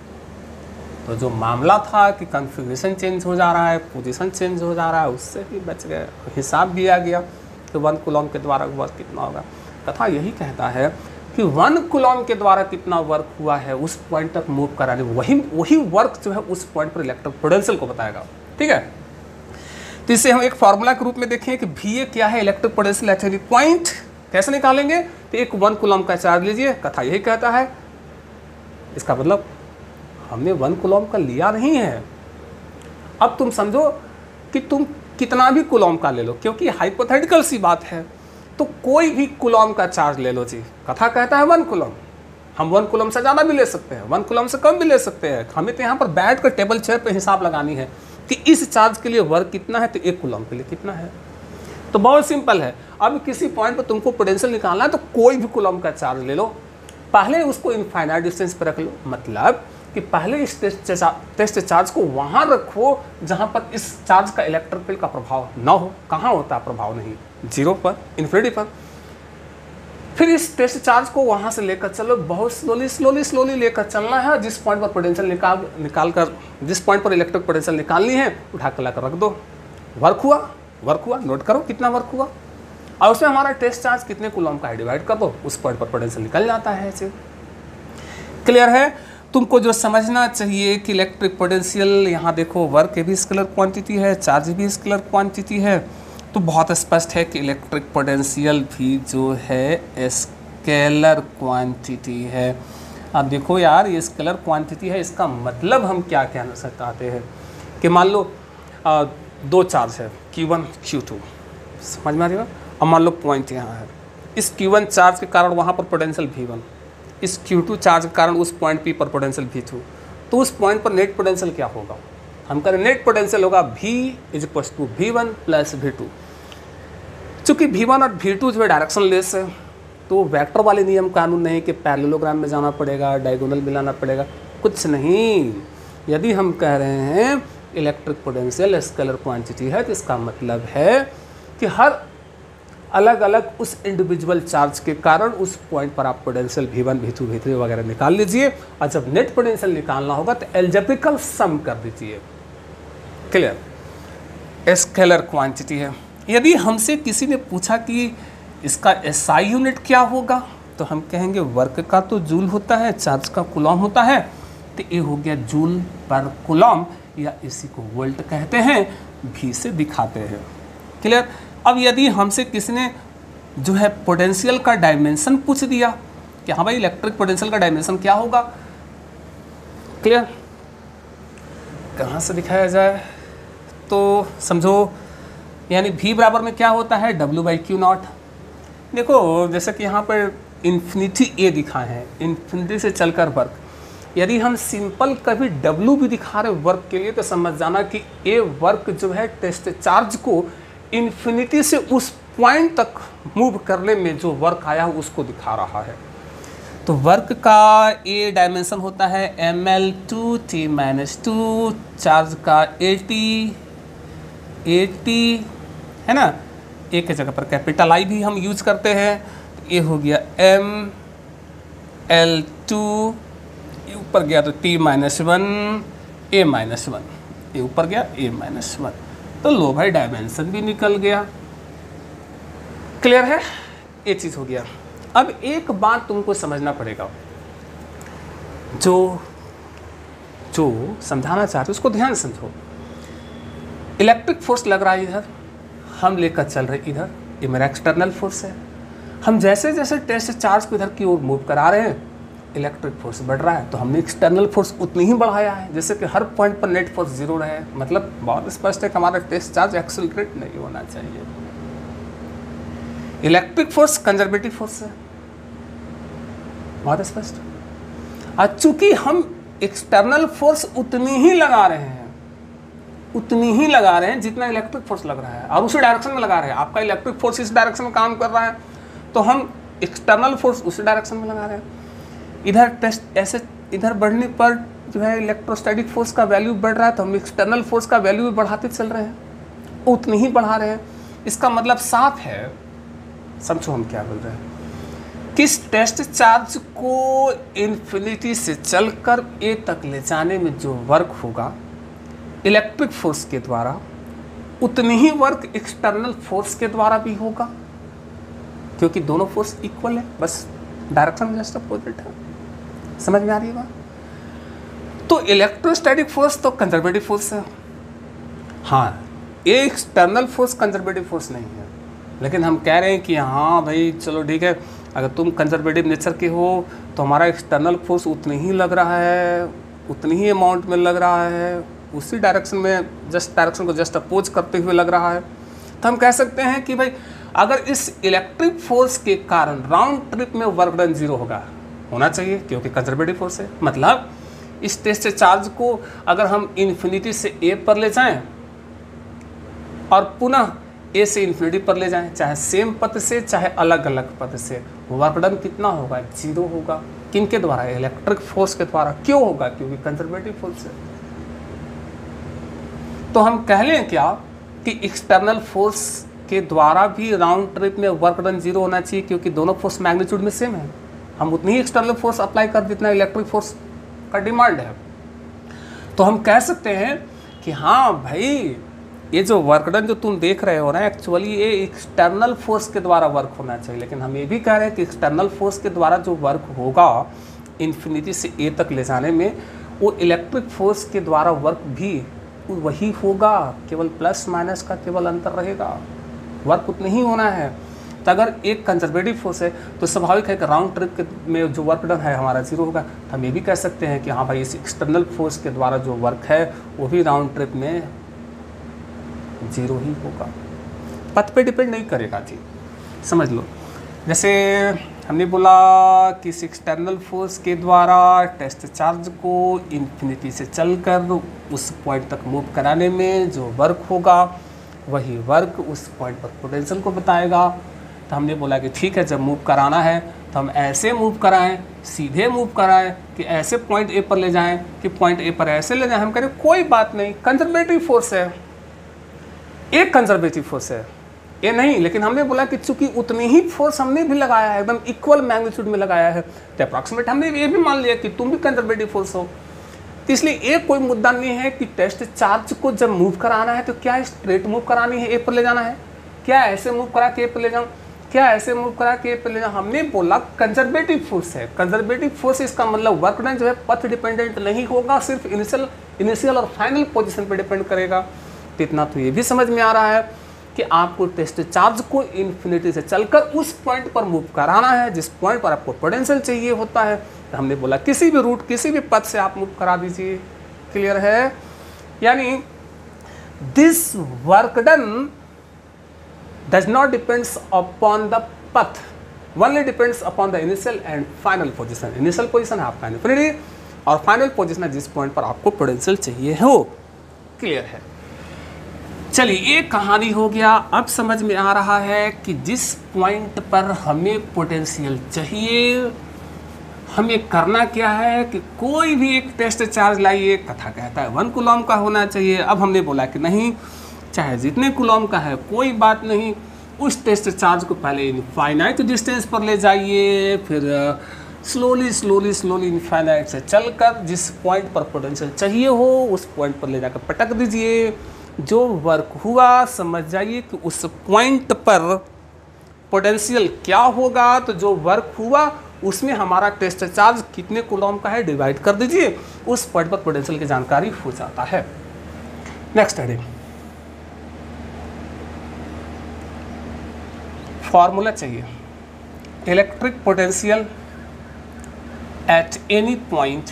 तो जो मामला था कि कॉन्फ़िगरेशन चेंज हो जा रहा है, पोजीशन चेंज हो जा रहा है, उससे भी बच गए, हिसाब भी आ गया कि 1 कूलम के द्वारा वर्क कितना होगा। कथा यही कहता है कि 1 कूलम के द्वारा कितना वर्क हुआ है उस पॉइंट तक मूव कराने, वही वर्क जो है उस पॉइंट पर इलेक्ट्रिक पोटेंशियल को बताएगा, ठीक है। तो इसे हम एक फार्मूला के रूप में देखें कि VA क्या है, electric potential at any point, कैसे निकालेंगे, तो एक 1 कूलम का चार्ज लीजिए, कथा यही कहता है, इसका मतलब हमने 1 कूलम का लिया नहीं है। अब तुम समझो कि तुम कितना भी कूलम का ले लो, क्योंकि हाइपोथेटिकल सी बात है, तो कोई भी कूलम का चार्ज ले लो जी, कथा कहता है 1 कूलम, हम 1 कूलम से ज़्यादा भी ले सकते हैं, 1 कूलम से कम भी ले सकते हैं, हमें तो यहाँ पर बैठ कर टेबल चेयर पर हिसाब लगानी है कि इस चार्ज के लिए वर्क कितना है, तो 1 कूलम के लिए कितना है। तो बहुत सिंपल है, अब किसी पॉइंट पर तुमको पोटेंशियल निकालना है, तो कोई भी कूलम का चार्ज ले लो, पहले उसको इनफाइनाइट डिस्टेंस पर रख लो, मतलब कि पहले इस टेस्ट चार्ज को वहाँ रखो जहाँ पर इस चार्ज का इलेक्ट्रिक फील्ड का प्रभाव ना हो। कहाँ होता है प्रभाव, नहीं 0 पर, इन्फिनिटी पर। फिर इस टेस्ट चार्ज को वहाँ से लेकर चलो, बहुत स्लोली लेकर चलना है, जिस पॉइंट पर पोटेंशियल निकाल कर जिस पॉइंट पर इलेक्ट्रिक पोटेंशियल निकालनी है उठा कर लाकर रख दो, वर्क हुआ, नोट करो कितना वर्क हुआ, और उसमें हमारा टेस्ट चार्ज कितने कूलम का है डिवाइड कर दो, उस पॉइंट पर पोटेंशियल निकल जाता है। ऐसे क्लियर है। तुमको जो समझना चाहिए कि इलेक्ट्रिक पोटेंशियल, यहाँ देखो वर्क भी स्केलर क्वांटिटी है, चार्ज भी स्केलर क्वांटिटी है, तो बहुत स्पष्ट है कि इलेक्ट्रिक पोटेंशियल भी जो है स्केलर क्वांटिटी है। अब देखो यार, ये स्केलर क्वांटिटी है, इसका मतलब हम क्या कहना चाहते हैं कि मान लो 2 चार्ज है Q1 Q2, समझ में आ रही है। अब मान लो पॉइंट यहाँ है, इस Q1 चार्ज के कारण वहाँ पर पोटेंशियल V1, इस Q2 चार्ज के कारण उस पॉइंट P पर पोटेंशियल V2, तो उस पॉइंट पर नेट पोटेंशियल क्या होगा, हम करें नेट पोटेंशियल होगा V = V1 + V2। चूँकि V1 और V2 जो है डायरेक्शन लेस है, तो वेक्टर वाले नियम कानून नहीं कि पैरेललोग्राम में जाना पड़ेगा, डायगोनल मिलाना पड़ेगा, कुछ नहीं। यदि हम कह रहे हैं इलेक्ट्रिक पोटेंशियल स्केलर क्वांटिटी है, तो इसका मतलब है कि हर अलग अलग उस इंडिविजुअल चार्ज के कारण उस पॉइंट पर आप पोटेंशियल V1, V2, V3 वगैरह निकाल लीजिए, और जब नेट पोटेंशियल निकालना होगा तो एल्जेब्रिकल सम कर दीजिए। क्लियर, स्केलर क्वांटिटी है। यदि हमसे किसी ने पूछा कि इसका SI यूनिट क्या होगा, तो हम कहेंगे वर्क का तो जूल होता है, चार्ज का कूलम होता है, तो ये हो गया जूल पर कूलम, या इसी को वोल्ट कहते हैं, V से दिखाते हैं। क्लियर। अब यदि हमसे किसी ने जो है पोटेंशियल का डायमेंशन पूछ दिया कि हाँ भाई इलेक्ट्रिक पोटेंशियल का डायमेंशन क्या होगा, क्लियर, कहाँ से दिखाया जाए, तो समझो यानी V बराबर में क्या होता है W/Q0। देखो जैसे कि यहाँ पर इन्फिनिटी ए दिखाए हैं, इन्फिनिटी से चलकर वर्क। यदि हम सिंपल कभी डब्ल्यू भी दिखा रहे वर्क के लिए तो समझ जाना कि ए वर्क जो है टेस्ट चार्ज को इन्फिनिटी से उस पॉइंट तक मूव करने में जो वर्क आया है उसको दिखा रहा है। तो वर्क का ए डायमेंशन होता है ml2t-2, चार्ज का at है ना, ए के जगह पर कैपिटल आई भी हम यूज करते हैं। तो ये हो गया ml2, ये ऊपर गया तो t-1 a-1, ये ऊपर गया a-1, तो लो भाई डायमेंशन भी निकल गया। क्लियर है, ये चीज़ हो गया। अब एक बात तुमको समझना पड़ेगा, जो समझाना चाहते हो उसको ध्यान से समझो। इलेक्ट्रिक फोर्स लग रहा है इधर, हम लेकर चल रहे इधर, ये मेरा एक्सटर्नल फोर्स है। हम जैसे जैसे टेस्ट चार्ज को इधर की ओर मूव करा रहे हैं इलेक्ट्रिक फोर्स बढ़ रहा है, तो हमने एक्सटर्नल फोर्स उतनी ही बढ़ाया है जैसे कि हर पॉइंट पर नेट फोर्स जीरो रहे। मतलब बहुत स्पष्ट है कि हमारा टेस्ट चार्ज एक्सेलरेट नहीं होना चाहिए। इलेक्ट्रिक फोर्स कंजर्वेटिव फोर्स है, बहुत स्पष्ट। और चूंकि हम एक्सटर्नल फोर्स उतनी ही लगा रहे हैं जितना इलेक्ट्रिक फोर्स लग रहा है, और उसी डायरेक्शन में लगा रहे हैं। आपका इलेक्ट्रिक फोर्स इस डायरेक्शन में काम कर रहा है तो हम एक्सटर्नल फोर्स उसी डायरेक्शन में लगा रहे हैं। इधर टेस्ट ऐसे इधर बढ़ने पर जो है इलेक्ट्रोस्टैटिक फोर्स का वैल्यू बढ़ रहा है, तो हम एक्सटर्नल फोर्स का वैल्यू भी बढ़ाते चल रहे हैं, उतनी ही बढ़ा रहे हैं। इसका मतलब साफ है, समझो हम क्या बोल रहे हैं, किस टेस्ट चार्ज को इन्फिनिटी से चलकर ए तक ले जाने में जो वर्क होगा इलेक्ट्रिक फोर्स के द्वारा, उतनी ही वर्क एक्सटर्नल फोर्स के द्वारा भी होगा, क्योंकि दोनों फोर्स इक्वल है, बस डायरेक्शन जस्ट अपोजिट है। समझ में आ रही है बात? तो इलेक्ट्रोस्टैटिक फोर्स तो कंजर्वेटिव फोर्स है, हाँ, ये एक्सटर्नल फोर्स कंजर्वेटिव फोर्स नहीं है। लेकिन हम कह रहे हैं कि हाँ भाई चलो ठीक है, अगर तुम कंजर्वेटिव नेचर के हो तो हमारा एक्सटर्नल फोर्स उतनी ही लग रहा है, उतनी ही अमाउंट में लग रहा है, उसी डायरेक्शन में डायरेक्शन को जस्ट अपोज करते हुए लग रहा है। तो हम कह सकते हैं कि भाई अगर इस इलेक्ट्रिक फोर्स के कारण राउंड ट्रिप में वर्क डन जीरो होना चाहिए, क्योंकि कंजर्वेटिव फोर्स है। मतलब इस टेस्ट चार्ज को अगर हम इन्फिनिटी से ए पर ले जाएं और पुनः ए से इन्फिनिटी पर ले जाएं, चाहे सेम पथ से चाहे अलग अलग पथ से, वर्क डन कितना होगा? जीरो होगा। किनके द्वारा? इलेक्ट्रिक फोर्स के द्वारा। क्यों होगा? क्योंकि कंजर्वेटिव फोर्स है। तो हम कह लें क्या कि एक्सटर्नल फोर्स के द्वारा भी राउंड ट्रिप में वर्क डन जीरो होना चाहिए, क्योंकि दोनों फोर्स मैग्नीट्यूड में सेम है। हम उतनी ही एक्सटर्नल फोर्स अप्लाई कर जितना इलेक्ट्रिक फोर्स का डिमांड है। तो हम कह सकते हैं कि हाँ भाई, ये जो वर्क डन जो तुम देख रहे हो ना, एक्चुअली ये एक्सटर्नल फोर्स के द्वारा वर्क होना चाहिए। लेकिन हम ये भी कह रहे हैं कि एक्सटर्नल फोर्स के द्वारा जो वर्क होगा इन्फिनिटी से ए तक ले जाने में, वो इलेक्ट्रिक फोर्स के द्वारा वर्क भी वही होगा, केवल प्लस माइनस का केवल अंतर रहेगा, वर्क उतनी ही होना है। तो अगर एक कंजर्वेटिव फोर्स है तो स्वाभाविक है कि राउंड ट्रिप में जो वर्क डन है हमारा जीरो होगा। तो हम ये भी कह सकते हैं कि हाँ भाई, इस एक्सटर्नल फोर्स के द्वारा जो वर्क है वो भी राउंड ट्रिप में जीरो ही होगा, पथ पे डिपेंड नहीं करेगा। जी समझ लो, जैसे हमने बोला कि इस एक्सटर्नल फोर्स के द्वारा टेस्ट चार्ज को इन्फिनिटी से चलकर उस पॉइंट तक मूव कराने में जो वर्क होगा वही वर्क उस पॉइंट पर पोटेंशियल को बताएगा। तो हमने बोला कि ठीक है, जब मूव कराना है तो हम ऐसे मूव कराएं, सीधे मूव कराएं कि ऐसे पॉइंट ए पर ले जाएं कि पॉइंट ए पर ऐसे ले जाएं। हम कह रहे कोई बात नहीं, कंजर्वेटिव फोर्स है, एक कंजर्वेटिव फोर्स है, ये नहीं। लेकिन हमने बोला कि चूंकि उतनी ही फोर्स हमने भी लगाया है, एकदम इक्वल मैग्नीट्यूड में लगाया है, तो अप्रॉक्सीमेट हमने ये भी मान लिया कि तुम भी कंजर्वेटिव फोर्स हो। तो इसलिए एक कोई मुद्दा नहीं है कि टेस्ट चार्ज को जब मूव कराना है तो क्या स्ट्रेट मूव करानी है, ए पर ले जाना है, क्या ऐसे मूव करा के ए पर ले जाऊँ, क्या ऐसे मूव करा के ए पर ले जाऊँ। हमने बोला कंजर्वेटिव फोर्स है। कंजर्वेटिव फोर्स इसका मतलब वर्क डन जो है पथ डिपेंडेंट नहीं होगा, सिर्फ इनिशियल और फाइनल पोजीशन पर डिपेंड करेगा। तो इतना तो ये भी समझ में आ रहा है कि आपको टेस्ट चार्ज को इन्फिनिटी से चलकर उस पॉइंट पर मूव कराना है जिस पॉइंट पर आपको पोटेंशियल चाहिए होता है। तो हमने बोला किसी भी रूट, किसी भी पथ से आप मूव करा दीजिए। क्लियर है? यानी this work done does not depends upon the path, only depends upon the initial and final position. Initial position है आपका इन्फिनिटी और फाइनल पोजीशन है जिस पॉइंट पर आपको पोटेंशियल चाहिए हो। क्लियर है? चलिए, ये कहानी हो गया। अब समझ में आ रहा है कि जिस पॉइंट पर हमें पोटेंशियल चाहिए हमें करना क्या है कि कोई भी एक टेस्ट चार्ज लाइए। कथा कहता है 1 कूलम का होना चाहिए। अब हमने बोला कि नहीं, चाहे जितने कूलम का है कोई बात नहीं, उस टेस्ट चार्ज को पहले इनफाइनाइट डिस्टेंस पर ले जाइए, फिर स्लोली स्लोली स्लोली इनफाइनाइट से चलकर जिस पॉइंट पर पोटेंशियल चाहिए हो उस पॉइंट पर ले जाकर पटक दीजिए। जो वर्क हुआ समझ जाइए कि उस पॉइंट पर पोटेंशियल क्या होगा, तो जो वर्क हुआ उसमें हमारा टेस्ट चार्ज कितने कूलम का है डिवाइड कर दीजिए, उस पॉइंट पर पोटेंशियल की जानकारी हो जाता है। नेक्स्ट हेडिंग, फॉर्मूला चाहिए। Electric potential at any point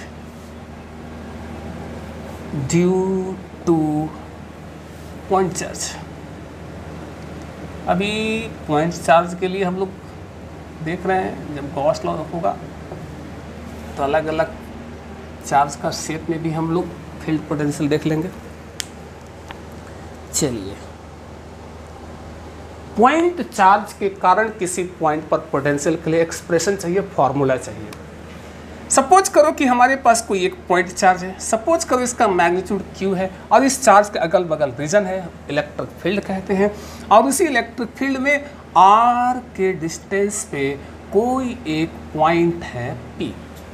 due to point charge. अभी पॉइंट चार्ज के लिए हम लोग देख रहे हैं, जब गॉस लॉ होगा तो अलग अलग चार्ज का शेप में भी हम लोग फील्ड पोटेंशियल देख लेंगे। चलिए, पॉइंट चार्ज के कारण किसी पॉइंट पर पोटेंशियल के लिए एक्सप्रेशन चाहिए, फॉर्मूला चाहिए। सपोज करो कि हमारे पास कोई एक पॉइंट चार्ज है, सपोज करो इसका मैग्नीट्यूड Q है और इस चार्ज के अगल बगल रीजन है, इलेक्ट्रिक फील्ड कहते हैं, और उसी इलेक्ट्रिक फील्ड में R के डिस्टेंस पे कोई एक पॉइंट है P।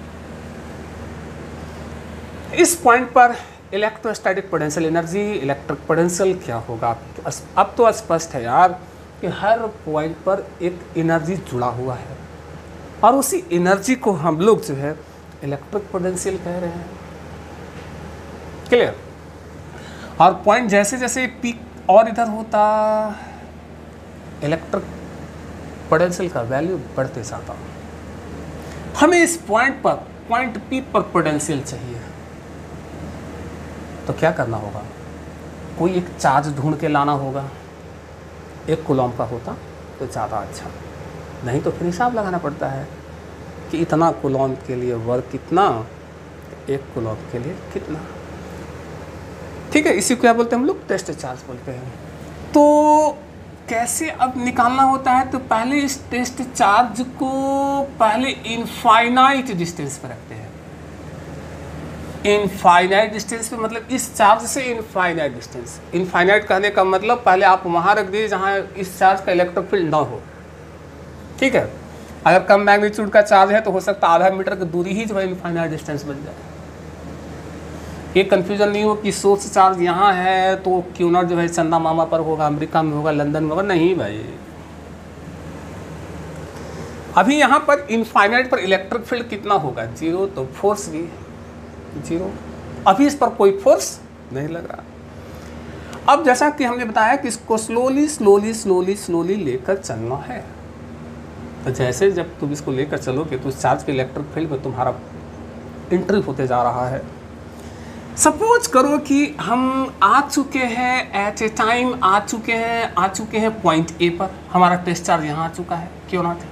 इस पॉइंट पर electrostatic potential energy, electric potential क्या होगा? अब तो स्पष्ट है यार कि हर पॉइंट पर एक एनर्जी जुड़ा हुआ है और उसी एनर्जी को हम लोग जो है इलेक्ट्रिक पोटेंशियल कह रहे हैं। क्लियर? और पॉइंट जैसे जैसे पीक और इधर होता इलेक्ट्रिक पोटेंशियल का वैल्यू बढ़ते जाता। हमें इस पॉइंट पर, पॉइंट पी पर पोटेंशियल चाहिए, तो क्या करना होगा? कोई एक चार्ज ढूंढ के लाना होगा। 1 कूलम का होता तो ज़्यादा अच्छा, नहीं तो फिर हिसाब लगाना पड़ता है कि इतना कूलम के लिए वर्क कितना, 1 कूलम के लिए कितना। ठीक है, इसी को क्या बोलते हैं हम लोग? टेस्ट चार्ज बोलते हैं। तो कैसे अब निकालना होता है? तो पहले इस टेस्ट चार्ज को पहले इनफाइनाइट डिस्टेंस पर रखते हैं। इनफाइनाइट डिस्टेंस पे मतलब इस चार्ज से इनफाइनाइट डिस्टेंस। इनफाइनाइट कहने का मतलब पहले आप वहाँ रख दीजिए जहाँ इस चार्ज का इलेक्ट्रिक फील्ड ना हो। ठीक है, अगर कम मैग्नीट्यूड का चार्ज है तो हो सकता है आधा मीटर की दूरी ही जो है इनफाइनाइट डिस्टेंस बन जाए। ये कन्फ्यूजन नहीं हो कि सोर्स चार्ज यहाँ है तो क्यों ना जो है चंदा मामा पर होगा, अमेरिका में होगा, लंदन में होगा। नहीं भाई, अभी यहाँ पर इनफाइनाइट पर इलेक्ट्रिक फील्ड कितना होगा? 0, तो फोर्स भी 0। अभी इस पर कोई फोर्स नहीं लग रहा। अब जैसा कि हमने बताया कि इसको स्लोली स्लोली स्लोली स्लोली लेकर चलना है, तो जैसे जब तुम इसको लेकर चलोगे तो उस चार्ज के इलेक्ट्रिक फील्ड में तुम्हारा एंट्री होते जा रहा है। सपोज करो कि हम आ चुके हैं एट ए टाइम, आ चुके हैं पॉइंट ए पर। हमारा टेस्ट चार्ज यहाँ आ चुका है, क्यों ना?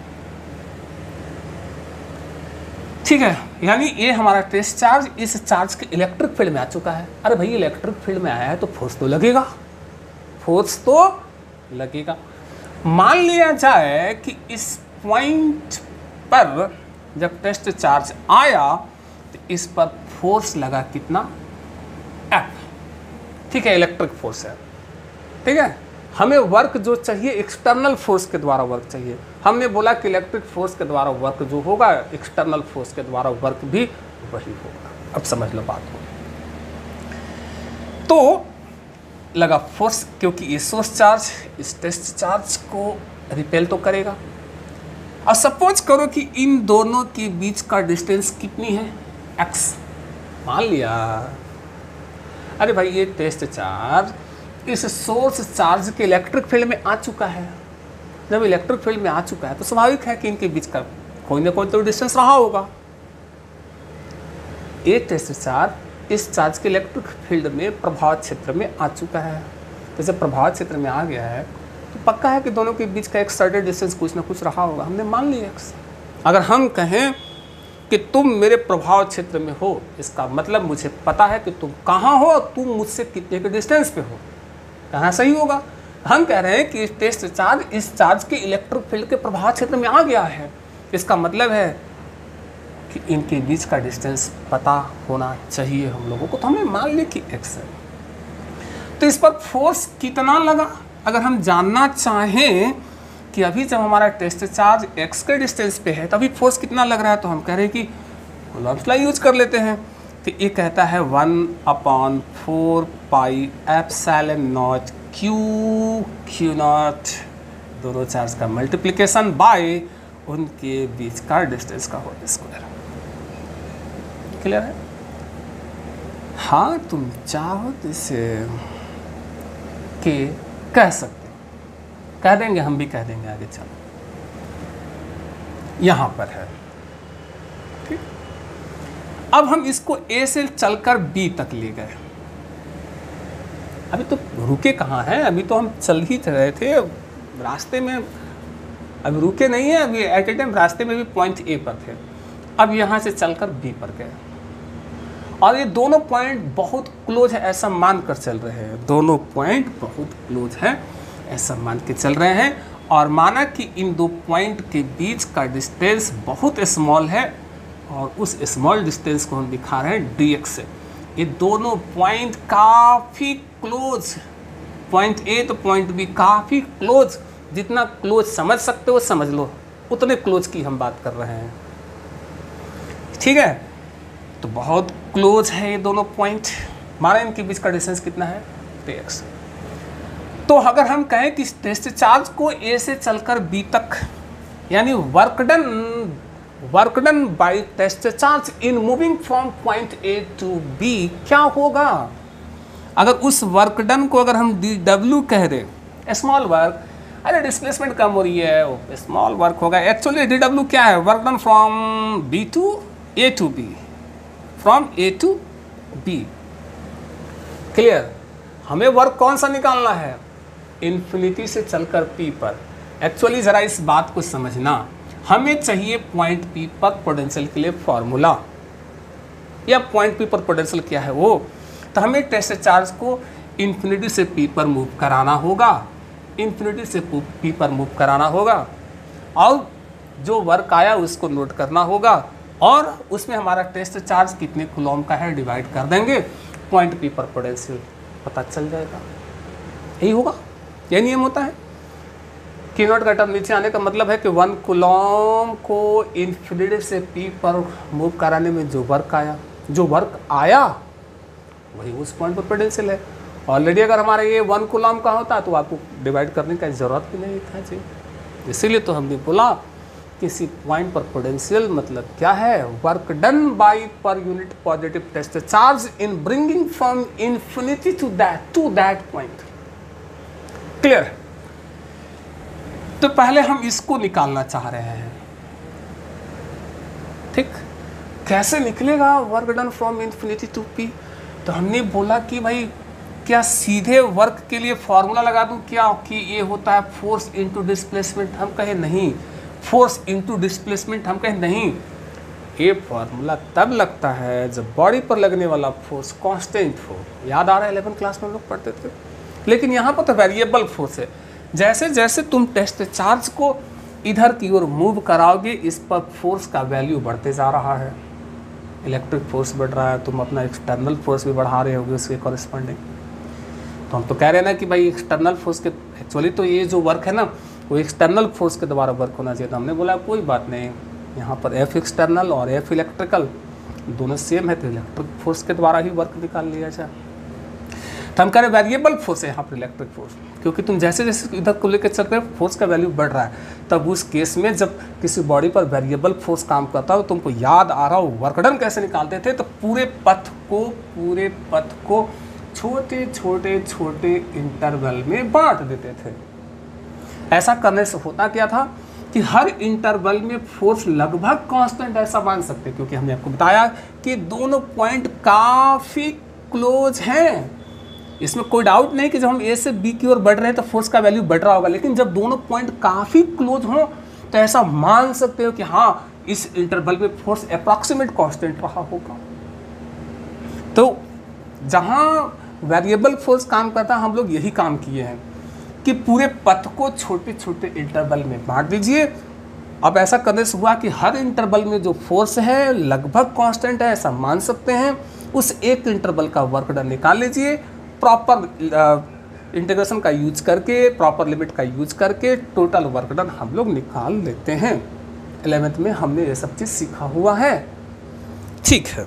ठीक है, यानी ये हमारा टेस्ट चार्ज इस चार्ज के इलेक्ट्रिक फील्ड में आ चुका है। अरे भाई, इलेक्ट्रिक फील्ड में आया है तो फोर्स तो लगेगा, फोर्स तो लगेगा। मान लिया जाए कि इस पॉइंट पर जब टेस्ट चार्ज आया तो इस पर फोर्स लगा कितना? F। ठीक है, इलेक्ट्रिक फोर्स है। ठीक है, हमें वर्क जो चाहिए एक्सटर्नल फोर्स के द्वारा वर्क चाहिए। हमने बोला कि इलेक्ट्रिक फोर्स के द्वारा वर्क जो होगा एक्सटर्नल फोर्स के द्वारा वर्क भी वही होगा। अब समझ लो बात को। तो लगा फोर्स, क्योंकि ये सोर्स चार्ज इस टेस्ट चार्ज को रिपेल तो करेगा। और सपोज करो कि इन दोनों के बीच का डिस्टेंस कितनी है? x। मान लिया अरे भाई ये टेस्ट चार्ज इस सोर्स चार्ज के इलेक्ट्रिक फील्ड में आ चुका है। जब इलेक्ट्रिक फील्ड में आ चुका है तो स्वाभाविक है कि इनके बीच का कोई ना कोई तो डिस्टेंस रहा होगा। ये टेस्ट चार्ज इस चार्ज के इलेक्ट्रिक फील्ड में प्रभाव क्षेत्र में आ चुका है। तो जब प्रभाव क्षेत्र में आ गया है तो पक्का है कि दोनों के बीच का एक सर्टेन डिस्टेंस कुछ ना कुछ रहा होगा, हमने मान लिया x। अगर हम कहें कि तुम मेरे प्रभाव क्षेत्र में हो, इसका मतलब मुझे पता है कि तुम कहाँ हो और तुम मुझसे कितने के डिस्टेंस पे हो, कहना सही होगा। हम कह रहे हैं कि टेस्ट चार्ज इस चार्ज के इलेक्ट्रिक फील्ड के प्रभाव क्षेत्र में आ गया है, इसका मतलब है कि इनके बीच का डिस्टेंस पता होना चाहिए हम लोगों को, तो हमने मान लिया कि x है। तो इस पर फोर्स कितना लगा, अगर हम जानना चाहें कि अभी जब हमारा टेस्ट चार्ज x के डिस्टेंस पे है तो अभी फोर्स कितना लग रहा है, तो हम कह रहे हैं कि कूलम्ब्स लॉ यूज कर लेते हैं। तो ये कहता है 1/4 pi epsilon naught q naught, दोनों चार्ज का मल्टीप्लिकेशन बाय उनके बीच का डिस्टेंस का होल स्क्वायर। क्लियर है? हाँ, तुम चाहो तो इसे के कह सकते हो, कह देंगे, हम भी कह देंगे आगे चलो। यहां पर है, ठीक। अब हम इसको A से चलकर B तक ले गए। अभी तो रुके कहाँ हैं, अभी तो हम चल ही रहे थे रास्ते में, अभी रुके नहीं है, अभी एट ए टाइम रास्ते में भी पॉइंट A पर थे। अब यहाँ से चलकर B पर गए और ये दोनों पॉइंट बहुत क्लोज है ऐसा मान कर चल रहे हैं, दोनों पॉइंट बहुत क्लोज है ऐसा मान के चल रहे हैं, और माना कि इन दो पॉइंट के बीच का डिस्टेंस बहुत स्मॉल है और उस स्मॉल डिस्टेंस को हम दिखा रहे हैं dx से। ये दोनों पॉइंट काफ़ी क्लोज, पॉइंट A तो पॉइंट B काफ़ी क्लोज, जितना क्लोज समझ सकते हो समझ लो, उतने क्लोज की हम बात कर रहे हैं, ठीक है। तो बहुत क्लोज है ये दोनों पॉइंट, माना इनके बीच का डिस्टेंस कितना है dx। तो अगर हम कहें कि टेस्ट चार्ज को A से चलकर B तक, यानी work done by test charge in moving from point A to B क्या होगा, अगर उस वर्क डन को अगर हम dw कह दें, स्मॉल वर्क, अरे डिस्प्लेसमेंट कम हो रही है, स्मॉल वर्क होगा। एक्चुअली dw क्या है, work done from B to A to B, from A to B। Clear? हमें वर्क कौन सा निकालना है, इन्फिनिटी से चलकर P पर। एक्चुअली ज़रा इस बात को समझना, हमें चाहिए पॉइंट P पर पोटेंशियल के लिए फॉर्मूला, या पॉइंट P पर पोटेंशियल क्या है वो, तो हमें टेस्ट चार्ज को इन्फिनिटी से P पर मूव कराना होगा, इन्फिनिटी से P पर मूव कराना होगा, और जो वर्क आया उसको नोट करना होगा, और उसमें हमारा टेस्ट चार्ज कितने कूलॉम का है डिवाइड कर देंगे, पॉइंट P पर पोटेंशियल पता चल जाएगा। यही होगा, यही नियम होता है। Q नॉट का टर्म नीचे आने का मतलब है कि 1 कूलॉम को इन्फिनिटी से P पर मूव कराने में जो वर्क आया वही उस पॉइंट पर पोटेंशियल है। ऑलरेडी अगर हमारा ये 1 कूलॉम का होता तो आपको डिवाइड करने का ज़रूरत भी नहीं था जी। इसीलिए तो हमने बोला किसी पॉइंट पर पोटेंशियल मतलब क्या है, work done by per unit positive test charge in bringing from infinity to that point. Clear? तो पहले हम इसको निकालना चाह रहे हैं, ठीक। कैसे निकलेगा work done from infinity to P, तो हमने बोला कि भाई क्या सीधे वर्क के लिए फॉर्मूला लगा दूं क्या, कि ये होता है फोर्स इनटू डिस्प्लेसमेंट, हम कहे नहीं, फोर्स इनटू डिस्प्लेसमेंट, हम कहे नहीं, ये फॉर्मूला तब लगता है जब बॉडी पर लगने वाला फोर्स कांस्टेंट हो। याद आ रहा है 11th क्लास में हम लोग पढ़ते थे, लेकिन यहाँ पर तो वेरिएबल फोर्स है। जैसे जैसे तुम टेस्ट चार्ज को इधर की ओर मूव कराओगे, इस पर फोर्स का वैल्यू बढ़ते जा रहा है, इलेक्ट्रिक फोर्स बढ़ रहा है, तुम अपना एक्सटर्नल फोर्स भी बढ़ा रहे होगे उसके कॉरेस्पॉन्डिंग। तो हम तो कह रहे हैं ना कि भाई एक्सटर्नल फोर्स के, एक्चुअली तो ये जो वर्क है ना वो एक्सटर्नल फोर्स के द्वारा वर्क होना चाहिए था। हमने बोला कोई बात नहीं, यहाँ पर F एक्सटर्नल और F इलेक्ट्रिकल दोनों सेम है, तो इलेक्ट्रिक फोर्स के द्वारा ही वर्क निकाल लिया जाए। तो हम कह रहे वेरिएबल फोर्स है यहाँ पर इलेक्ट्रिक फोर्स, क्योंकि तुम जैसे जैसे इधर को लेकर चल रहे हो फोर्स का वैल्यू बढ़ रहा है। तब उस केस में जब किसी बॉडी पर वेरिएबल फोर्स काम करता हो, तुमको याद आ रहा हो वर्क डन कैसे निकालते थे, तो पूरे पथ को छोटे छोटे छोटे इंटरवल में बांट देते थे। ऐसा करने से होता क्या था कि हर इंटरवल में फोर्स लगभग कांस्टेंट ऐसा मान सकते, क्योंकि हमने आपको बताया कि दोनों पॉइंट काफ़ी क्लोज हैं, इसमें कोई डाउट नहीं कि जब हम ए से बी की ओर बढ़ रहे हैं तो फोर्स का वैल्यू बढ़ रहा होगा, लेकिन जब दोनों पॉइंट काफ़ी क्लोज हों तो ऐसा मान सकते हो कि हाँ इस इंटरवल में फोर्स अप्रॉक्सीमेट कांस्टेंट रहा होगा। तो जहाँ वेरिएबल फोर्स काम करता है, हम लोग यही काम किए हैं कि पूरे पथ को छोटे छोटे इंटरवल में बांट दीजिए। अब ऐसा करने से हुआ कि हर इंटरवल में जो फोर्स है लगभग कांस्टेंट है, ऐसा मान सकते हैं। उस एक इंटरवल का वर्क डन निकाल लीजिए, प्रॉपर इंटीग्रेशन का यूज करके, प्रॉपर लिमिट का यूज करके टोटल वर्क डन हम लोग निकाल लेते हैं। 11th में हमने ये सब चीज़ सीखा हुआ है, ठीक है।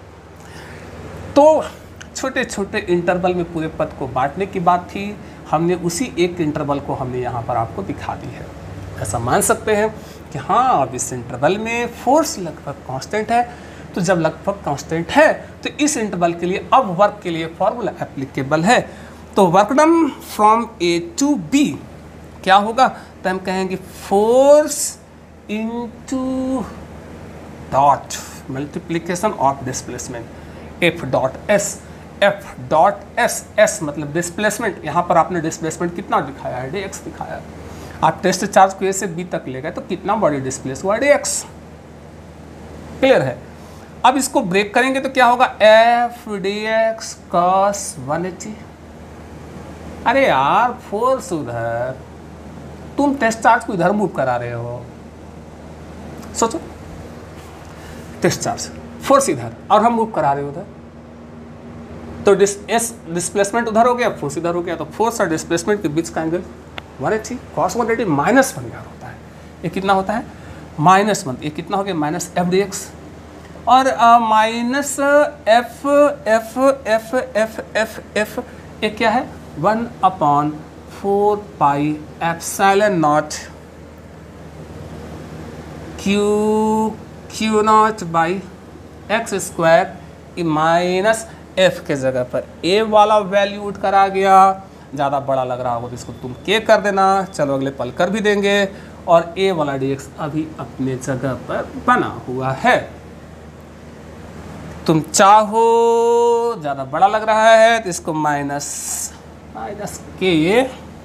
तो छोटे छोटे इंटरवल में पूरे पथ को बांटने की बात थी, हमने उसी एक इंटरवल को हमने यहाँ पर आपको दिखा दी है। ऐसा मान सकते हैं कि हाँ अब इस इंटरवल में फोर्स लगभग कांस्टेंट है। तो जब लगभग कांस्टेंट है तो इस इंटरवल के लिए अब वर्क के लिए फॉर्मूला एप्लीकेबल है। तो work done from A to B क्या होगा, तो हम कहेंगे force into dot multiplication of displacement F dot S. F dot S, S मतलब डिस्प्लेसमेंट, यहाँ पर आपने डिस्प्लेसमेंट कितना दिखाया है, डी एक्स दिखाया है। आप टेस्ट चार्ज को ए से बी तक ले गए तो कितना बॉडी डिस्प्लेस हुआ, डी एक्स। क्लियर है। अब इसको ब्रेक करेंगे तो क्या होगा, एफ डी एक्स कॉस 180। अरे यार फोर्स उधर, तुम टेस्ट चार्ज को इधर मूव करा रहे हो, सोचो। टेस्ट चार्ज फोर्स इधर और हम मूव करा रहे हो उधर, तो डिस्प्लेसमेंट उधर हो गया, फोर्स इधर हो गया। तो फोर्स और डिस्प्लेसमेंट के बीच का एंगल 180 cos 180 माइनस 1 यार होता है। ये कितना होता है, -1। ये कितना हो गया, माइनस एफ डी एक्स और minus F F F F F F ये क्या है, 1/4 pi epsilon naught q naught by x square minus F के जगह पर ए वाला वैल्यू उठ कर आ गया। ज़्यादा बड़ा लग रहा होगा तो इसको तुम के कर देना, चलो अगले पल कर भी देंगे। और ए वाला डी एक्स अभी अपने जगह पर बना हुआ है। तुम चाहो ज़्यादा बड़ा लग रहा है तो इसको minus k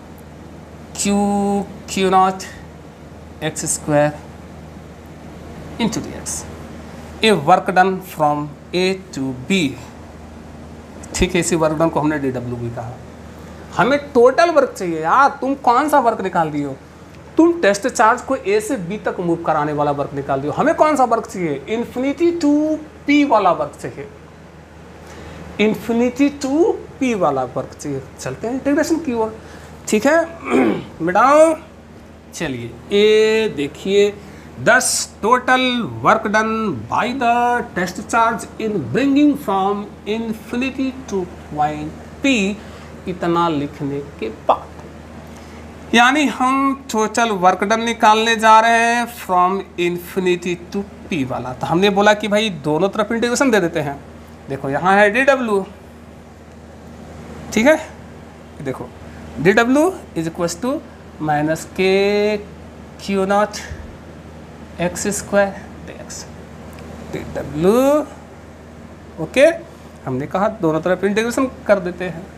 q naught x square into d x. A work done from A to B, ठीक है। इसी वर्क डन को हमने डी डब्ल्यू भी कहा। हमें टोटल वर्क चाहिए यार, तुम कौन सा वर्क निकाल दियो, तुम टेस्ट चार्ज को ए से बी तक मूव कराने वाला वर्क निकाल दियो। हमें कौन सा वर्क चाहिए, इन्फिनिटी टू पी वाला वर्क चाहिए, इन्फिनिटी टू पी वाला वर्क चाहिए। चलते हैं इंटीग्रेशन की ओर, ठीक है बेटा। चलिए ए देखिए, 10 total work done by the test charge in bringing from infinity to point P. इतना लिखने के बाद यानी हम टोटल वर्क डन निकालने जा रहे हैं फ्रॉम इन्फिनिटी टू पी वाला। तो हमने बोला कि भाई दोनों तरफ इंटीग्रेशन दे देते हैं। देखो यहाँ है डी डब्ल्यू, ठीक है। देखो d W is equal to minus k q naught x square d x, d W. Okay, हमने कहा दोनों तरफ इंटीग्रेशन कर देते हैं।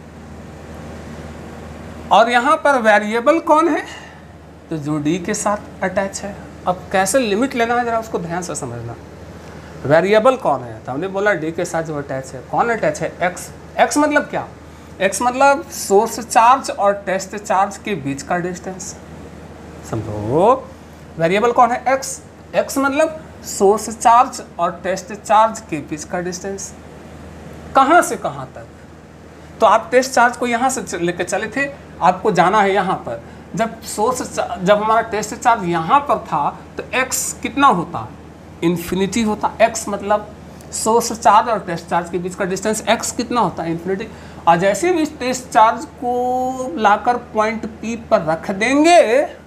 और यहाँ पर वेरिएबल कौन है, तो जो डी के साथ अटैच है। अब कैसे लिमिट लेना है जरा उसको ध्यान से समझना। वेरिएबल कौन है, तो हमने बोला डी के साथ जो अटैच है। कौन अटैच है, एक्स। एक्स मतलब क्या, एक्स मतलब सोर्स चार्ज और टेस्ट चार्ज के बीच का डिस्टेंस। समझो वेरिएबल कौन है, एक्स। एक्स मतलब सोर्स चार्ज और टेस्ट चार्ज के बीच का डिस्टेंस। कहाँ से कहाँ तक, तो आप टेस्ट चार्ज को यहाँ से लेकर चले थे, आपको जाना है यहाँ पर। जब हमारा टेस्ट चार्ज यहाँ पर था तो x कितना होता, इन्फिनिटी होता। x मतलब सोर्स चार्ज और टेस्ट चार्ज के बीच का डिस्टेंस, x कितना होता है, इन्फिनिटी। और जैसे भी टेस्ट चार्ज को लाकर पॉइंट P पर रख देंगे,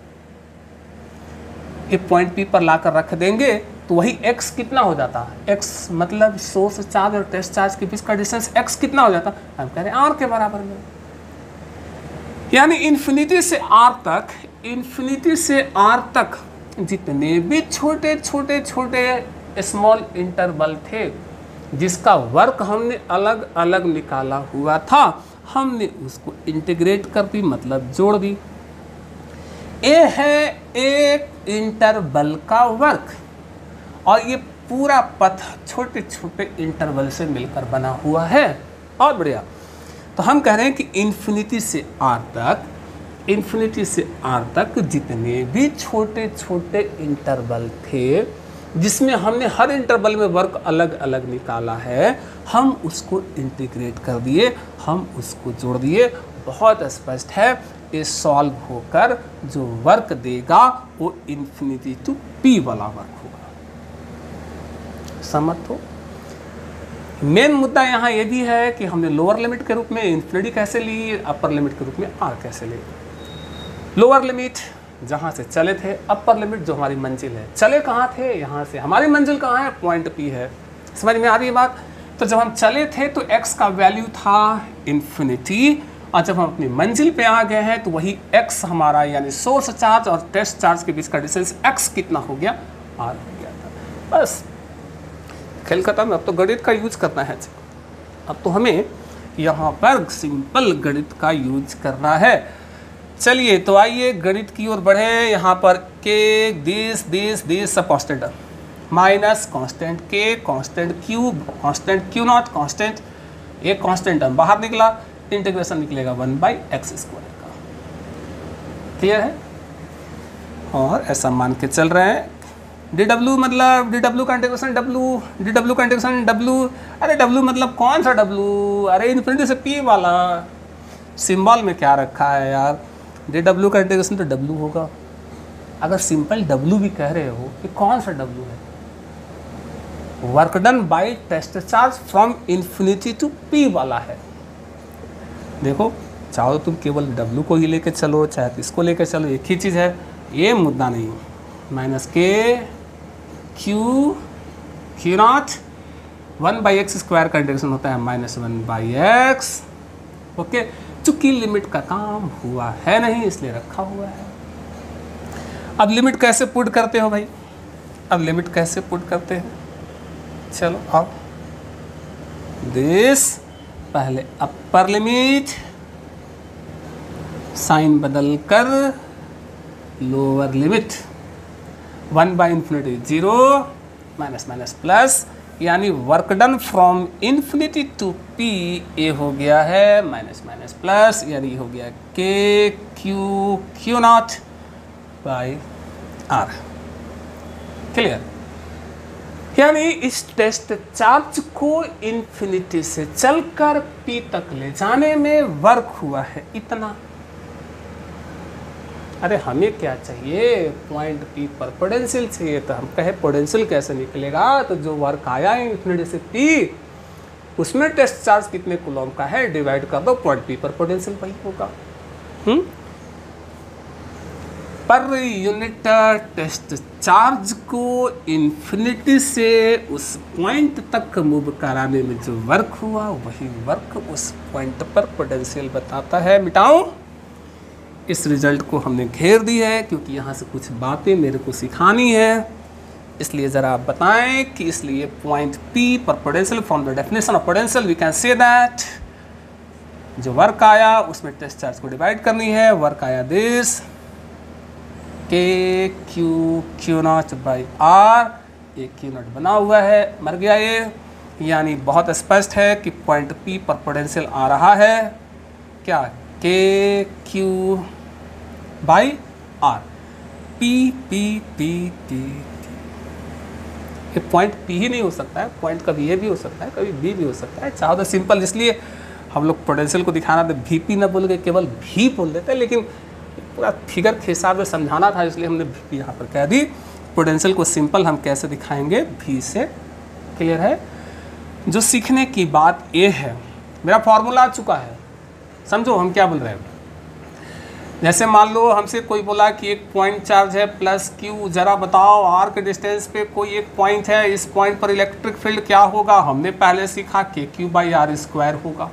ये पॉइंट P पर लाकर रख देंगे तो वही x कितना हो जाता, x मतलब सोर्स चार्ज और टेस्ट चार्ज के बीच का डिस्टेंस, x कितना हो जाता, हम कह रहे हैं r के बराबर में। यानी इन्फिनिटी से r तक, इन्फिनिटी से r तक जितने भी छोटे छोटे छोटे स्मॉल इंटरवल थे जिसका वर्क हमने अलग अलग निकाला हुआ था, हमने उसको इंटीग्रेट कर दी, मतलब जोड़ दी। ए है एक इंटरवल का वर्क और ये पूरा पथ छोटे छोटे इंटरवल से मिलकर बना हुआ है। और बढ़िया, तो हम कह रहे हैं कि इन्फिनिटी से आर तक जितने भी छोटे छोटे इंटरवल थे, जिसमें हमने हर इंटरवल में वर्क अलग अलग निकाला है, हम उसको इंटीग्रेट कर दिए, हम उसको जोड़ दिए। बहुत स्पष्ट है, ये सॉल्व होकर जो वर्क देगा वो इन्फिनिटी टू पी वाला वर्क होगा। समझ हो? मेन मुद्दा यहाँ ये भी है कि हमने लोअर लिमिट के रूप में इन्फिनिटी कैसे ली, अपर लिमिट के रूप में आर कैसे ली। लोअर लिमिट जहाँ से चले थे, अपर लिमिट जो हमारी मंजिल है। चले कहाँ थे? यहाँ से। हमारी मंजिल कहाँ है? पॉइंट पी है। समझ में आ रही है बात? तो जब हम चले थे तो x का वैल्यू था इन्फिनिटी, और जब हम अपनी मंजिल पे आ गए हैं तो वही x हमारा यानी सोर्स चार्ज और टेस्ट चार्ज के बीच का डिस्टेंस x कितना हो गया? r हो गया था। बस खेल खत्म। अब तो गणित का यूज करना है। अब तो हमें यहाँ पर सिंपल गणित का यूज करना है। चलिए तो आइए गणित की ओर बढ़े। यहाँ पर के दिस सब कांस्टेंट है, minus constant k, constant q naught, constant एक कांस्टेंट हम बाहर निकला, इंटीग्रेशन निकलेगा 1/x² का। क्लियर है? और ऐसा मान के चल रहे हैं dw मतलब dw का इंटीग्रेशन dw का इंटीग्रेशन w। अरे w मतलब कौन सा w? अरे इन्फिनिटी से p वाला। सिंबल में क्या रखा है यार? dw का इंटीग्रेशन तो w होगा। अगर सिंपल w भी कह रहे हो, ये कौन सा w है? Work done by test charge from infinity to p वाला है। देखो, चाहो तुम केवल w को ही लेके चलो, चाहे तो इसको लेके चलो, एक ही चीज़ है, ये मुद्दा नहीं। Minus k q not 1/x² का इंटीग्रेशन होता है -1/x। ओके, चूंकि लिमिट का काम हुआ है नहीं इसलिए रखा हुआ है। अब लिमिट कैसे पुट करते हो भाई? अब लिमिट कैसे पुट करते हैं? चलो आओ। दिस पहले अपर लिमिट, साइन बदल कर lower limit, 1/∞ 0 minus minus plus, यानी work done from infinity to p ए हो गया है माइनस माइनस प्लस, यानी हो गया k q naught by r. Clear? यानी इस टेस्ट चार्ज को इन्फिनिटी से चलकर p तक ले जाने में वर्क हुआ है इतना। अरे हमें क्या चाहिए? पॉइंट p पर पोटेंशियल चाहिए। तो हम कहे पोटेंशियल कैसे निकलेगा? तो जो वर्क आया इन्फिनिटी से p, उसमें टेस्ट चार्ज कितने कूलम का है डिवाइड कर दो, पॉइंट p पर पोटेंशियल वही होगा। पर यूनिट टेस्ट चार्ज को इन्फिनिटी से उस पॉइंट तक मूव कराने में जो वर्क हुआ, वही वर्क उस पॉइंट पर पोटेंशियल बताता है। मिटाऊं? इस रिजल्ट को हमने घेर दी है क्योंकि यहाँ से कुछ बातें मेरे को सिखानी है, इसलिए ज़रा आप बताएं कि इसलिए पॉइंट P पर potential, from the definition of potential we can say that जो वर्क आया उसमें टेस्ट चार्ज को डिवाइड करनी है। वर्क आया this k q naught by r, ये क्यू नॉट बना हुआ है, मर गया ये। यानी बहुत स्पष्ट है कि पॉइंट P पर पोटेंशियल आ रहा है क्या? K Q by r, P P P P. ये पॉइंट P ही नहीं हो सकता है, पॉइंट कभी ये भी हो सकता है, कभी B भी हो सकता है। चाहो तो सिंपल, इसलिए हम लोग पोटेंशियल को दिखाना तो VP ना बोल के केवल V बोल देते हैं, लेकिन पूरा फिगर के हिसाब से समझाना था इसलिए हमने VP यहाँ पर कह दी। पोटेंशियल को सिंपल हम कैसे दिखाएंगे? V से। क्लियर है? जो सीखने की बात ये है, मेरा फॉर्मूला आ चुका है, समझो हम क्या बोल रहे हैं। जैसे मान लो हमसे कोई बोला कि एक पॉइंट चार्ज है प्लस क्यू, जरा बताओ आर के डिस्टेंस पे कोई एक पॉइंट है, इस पॉइंट पर इलेक्ट्रिक फील्ड क्या होगा? हमने पहले सीखा k Q by are square होगा।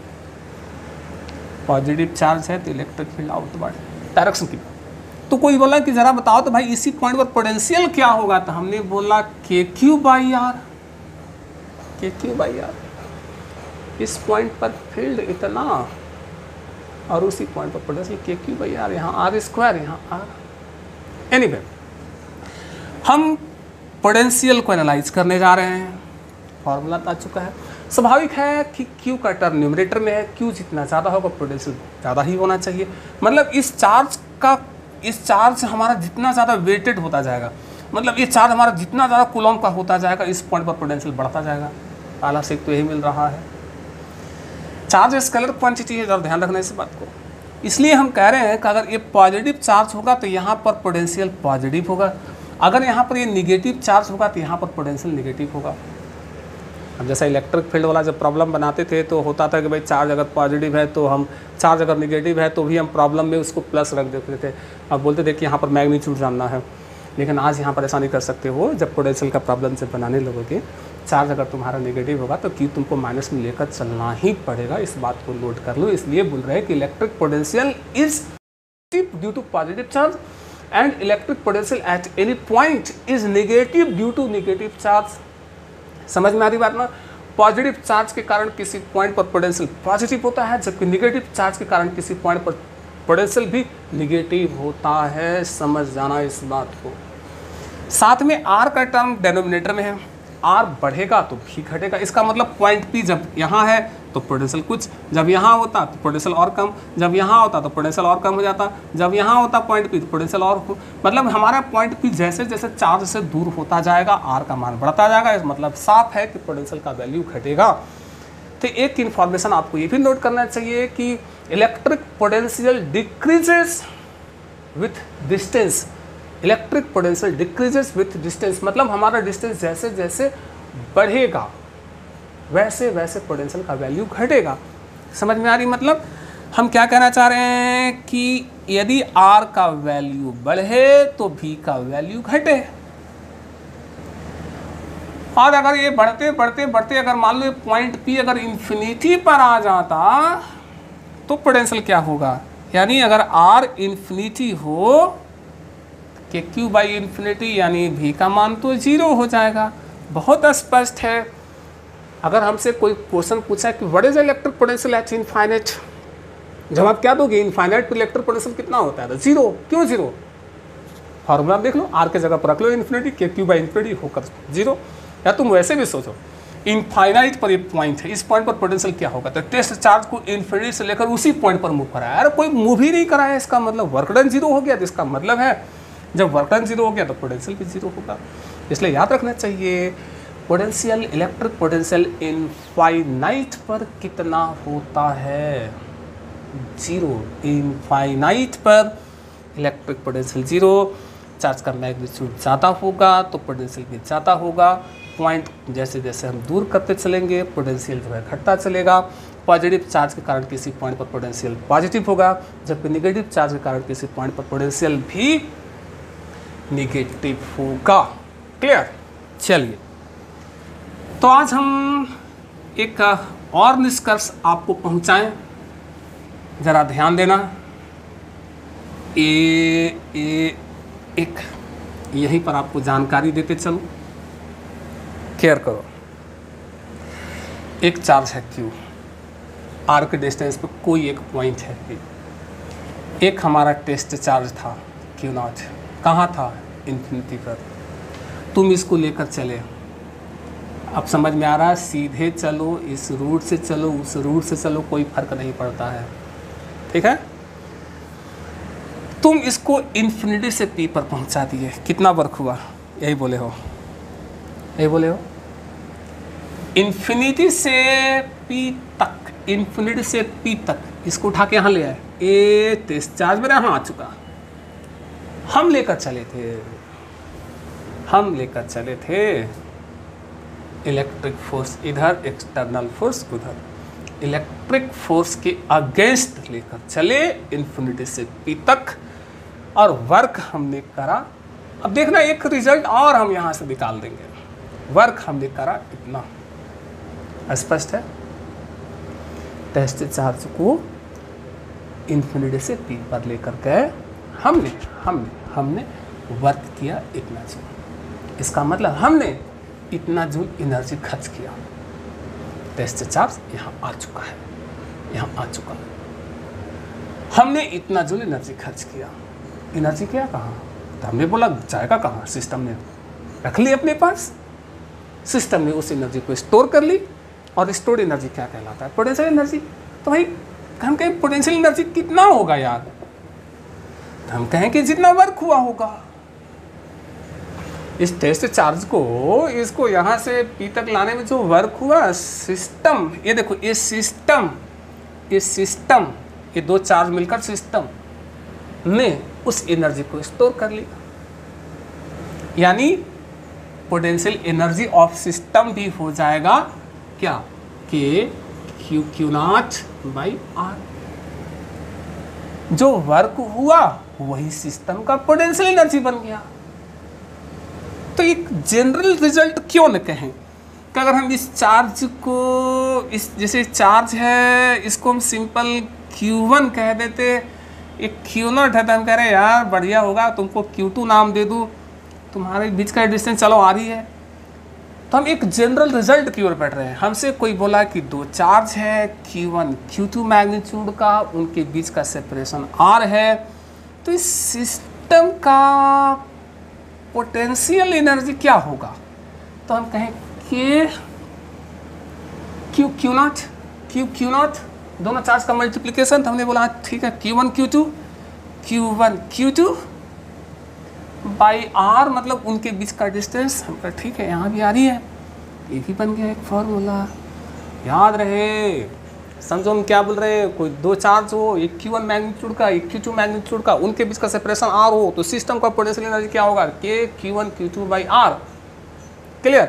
पॉजिटिव चार्ज है तो इलेक्ट्रिक फील्ड आउटवर्ड डायरेक्शन की। तो कोई बोला कि जरा बताओ तो भाई इसी पॉइंट पर पोटेंशियल क्या होगा? तो हमने बोला k Q by r, k Q by r. इस पॉइंट पर फील्ड इतना और उसी पॉइंट पर potential k Q by r, यहाँ आर स्क्वायर, यहाँ आर। एनीवे हम पोटेंशियल को एनालाइज करने जा रहे हैं। फॉर्मूला आ चुका है। स्वाभाविक है कि क्यू का टर्म न्यूमरेटर में है, क्यू जितना ज़्यादा होगा पोटेंशियल ज़्यादा ही होना चाहिए। मतलब इस चार्ज हमारा जितना ज़्यादा वेटेड होता जाएगा, मतलब ये चार्ज हमारा जितना ज़्यादा कूलॉम का होता जाएगा, इस पॉइंट पर पोटेंशियल बढ़ता जाएगा। आला से तो यही मिल रहा है। चार्ज स्केलर क्वांटिटी है, जरा ध्यान रखना इस बात को। इसलिए हम कह रहे हैं कि अगर ये पॉजिटिव चार्ज होगा तो यहाँ पर पोटेंशियल पॉजिटिव होगा, अगर यहाँ पर ये निगेटिव चार्ज होगा तो यहाँ पर पोटेंशियल निगेटिव होगा। अब जैसा इलेक्ट्रिक फील्ड वाला जब प्रॉब्लम बनाते थे तो होता था कि भाई चार्ज अगर पॉजिटिव है तो हम, चार्ज अगर निगेटिव है तो भी हम प्रॉब्लम में उसको प्लस रख देते थे। अब बोलते थे कि यहाँ पर मैग्नीट्यूड जानना है, लेकिन आज यहाँ पर ऐसा नहीं कर सकते हो। जब पोटेंशियल का प्रॉब्लम जब बनाने लगोगे, चार्ज अगर तुम्हारा नेगेटिव होगा तो क्यू तुमको माइनस में लेकर चलना ही पड़ेगा। इस बात को नोट कर लो। इसलिए बोल रहे हैं कि electric potential is due to positive charge and electric potential at any point is negative due to negative charge. समझ में आ रही बात ना? पॉजिटिव चार्ज के कारण किसी पॉइंट पर पोटेंशियल पॉजिटिव होता है, जबकि नेगेटिव चार्ज के कारण किसी पॉइंट पर पोटेंशियल भी नेगेटिव होता है। समझ जाना इस बात को। साथ में आर का टर्म डेनोमिनेटर में है, आर बढ़ेगा तो भी घटेगा। इसका मतलब पॉइंट पी जब यहाँ है तो पोटेंशियल कुछ, जब यहाँ होता तो पोटेंशियल और कम, जब यहाँ होता तो पोटेंशियल और कम हो जाता, जब यहाँ होता पॉइंट पी तो पोटेंशियल और, मतलब हमारा पॉइंट पी जैसे जैसे चार्ज से दूर होता जाएगा आर का मान बढ़ता जाएगा। इस मतलब साफ है कि पोटेंशियल का वैल्यू घटेगा। तो एक इन्फॉर्मेशन आपको ये भी नोट करना चाहिए कि electric potential decreases with distance. Electric potential decreases with distance, मतलब हमारा डिस्टेंस जैसे जैसे बढ़ेगा वैसे वैसे पोटेंशियल का वैल्यू घटेगा। समझ में आ रही? मतलब हम क्या कहना चाह रहे हैं कि यदि आर का वैल्यू बढ़े तो भी का वैल्यू घटे, और अगर ये बढ़ते बढ़ते बढ़ते अगर मान लो पॉइंट पी अगर इन्फिनिटी पर आ जाता तो पोटेंशियल क्या होगा? यानी अगर आर इन्फिनिटी हो कि क्यू बाई इन्फिनिटी यानी भी का मान तो जीरो हो जाएगा। बहुत स्पष्ट है। अगर हमसे कोई क्वेश्चन पूछा है कि what is electric potential at infinite, जवाब क्या दोगे? इनफाइनाइट पर इलेक्ट्रिक पोटेंशियल कितना होता है? तो जीरो। क्यों जीरो? फॉर्मूला देख लो, आर के जगह पर रख लो infinity, k Q by infinity होकर जीरो। या तुम वैसे भी सोचो, इनफाइनाइट पर एक पॉइंट है, इस पॉइंट पर पोटेंशियल क्या होगा? तो टेस्ट चार्ज को इन्फिनिटी से लेकर उसी पॉइंट पर मूव कराया। अरे कोई मूव ही नहीं कराया, इसका मतलब वर्क डन जीरो हो गया। तो इसका मतलब है जब वर्क डन जीरो हो गया तो पोटेंशियल भी जीरो होगा। इसलिए याद रखना चाहिए पोटेंशियल, इलेक्ट्रिक पोटेंशियल इनफाइनाइट पर कितना होता है? जीरो। इनफाइनाइट पर इलेक्ट्रिक पोटेंशियल जीरो। चार्ज का मैग्नीट्यूड ज़्यादा होगा तो पोटेंशियल भी ज़्यादा होगा। पॉइंट जैसे जैसे हम दूर करते चलेंगे पोटेंशियल जो है घटता चलेगा। पॉजिटिव चार्ज के कारण किसी पॉइंट पर पोटेंशियल पॉजिटिव होगा, जबकि नेगेटिव चार्ज के कारण किसी पॉइंट पर पोटेंशियल भी नेगेटिव होगा। क्लियर? चलिए, तो आज हम एक और निष्कर्ष आपको पहुंचाएं, जरा ध्यान देना। एक यहीं पर आपको जानकारी देते चलूं, केयर करो। एक चार्ज है क्यू, आर के डिस्टेंस पे कोई एक पॉइंट है P। एक हमारा टेस्ट चार्ज था क्यू नॉट, कहाँ था? इन्फिनिटी पर। तुम इसको लेकर चले, अब समझ में आ रहा है? सीधे चलो, इस रूट से चलो, उस रूट से चलो, कोई फर्क नहीं पड़ता है। ठीक है? तुम इसको इन्फिनिटी से P पर पहुंचा दिए, कितना वर्क हुआ? यही बोले हो, यही बोले हो। इन्फिनिटी से P तक, इन्फिनिटी से P तक इसको उठा के यहाँ ले आए। ए टेस्ट चार्ज मेरा यहाँ आ चुका, हम लेकर चले थे इलेक्ट्रिक फोर्स इधर, एक्सटर्नल फोर्स उधर। इलेक्ट्रिक फोर्स के अगेंस्ट लेकर चले इन्फिनिटी से P तक, और वर्क हमने करा। अब देखना एक रिजल्ट और हम यहाँ से निकाल देंगे। वर्क हमने करा इतना, स्पष्ट है? टेस्ट चार्ज को इन्फिनिटी से P पर लेकर गए, हमने वर्क किया इतना जूल। इसका मतलब हमने इतना जूल एनर्जी खर्च किया। टेस्ट चार्ज यहाँ आ चुका है, यहाँ आ चुका है। हमने इतना जूल एनर्जी खर्च किया, एनर्जी क्या कहाँ, तो हमने बोला जाएगा कहाँ, सिस्टम ने रख ली अपने पास, सिस्टम ने उस एनर्जी को स्टोर कर ली। और स्टोर्ड एनर्जी क्या कहलाता है, पोटेंशियल एनर्जी। तो भाई हम कहें पोटेंशियल एनर्जी कितना होगा यार, तो हम कहें कि जितना वर्क हुआ होगा। इस टेस्ट चार्ज को, इसको यहाँ से पी तक लाने में जो वर्क हुआ, सिस्टम, ये देखो ये सिस्टम, ये दो चार्ज मिलकर सिस्टम ने उस एनर्जी को स्टोर कर लिया। यानी पोटेंशियल एनर्जी ऑफ सिस्टम भी हो जाएगा क्या, k q naught by r. जो वर्क हुआ वही सिस्टम का पोटेंशियल एनर्जी बन गया। तो एक जनरल रिजल्ट क्यों न कहें कि अगर हम इस चार्ज को, इस जैसे चार्ज है इसको हम सिंपल Q1 कह देते, एक Q0 है तो हम कह रहे हैं यार बढ़िया होगा तुमको Q2 नाम दे दूँ, तुम्हारे बीच का डिस्टेंस चलो आ रही है। तो हम एक जनरल रिजल्ट की ओर बढ़ रहे हैं। हमसे कोई बोला कि दो चार्ज है Q1 Q2 मैग्नीट्यूड का, उनके बीच का सेपरेशन R है, तो इस सिस्टम का पोटेंशियल एनर्जी क्या होगा, तो हम कहें कि क्यू नॉट दोनों चार्ज का मल्टीप्लिकेशन। तो हमने बोला ठीक है Q1 Q2 बाई R, मतलब उनके बीच का डिस्टेंस। हम कहा ठीक है यहाँ भी आ रही है, ये भी बन गया एक फॉर्मूला। याद रहे, समझो हम क्या बोल रहे हैं, कोई दो चार्ज हो, एक Q1 मैग्नीट्यूड का, एक Q2 मैग्नीट्यूड का, उनके बीच का सेपरेशन R हो, तो सिस्टम का पोटेंशियल एनर्जी क्या होगा, के Q1 Q2 by R। Clear.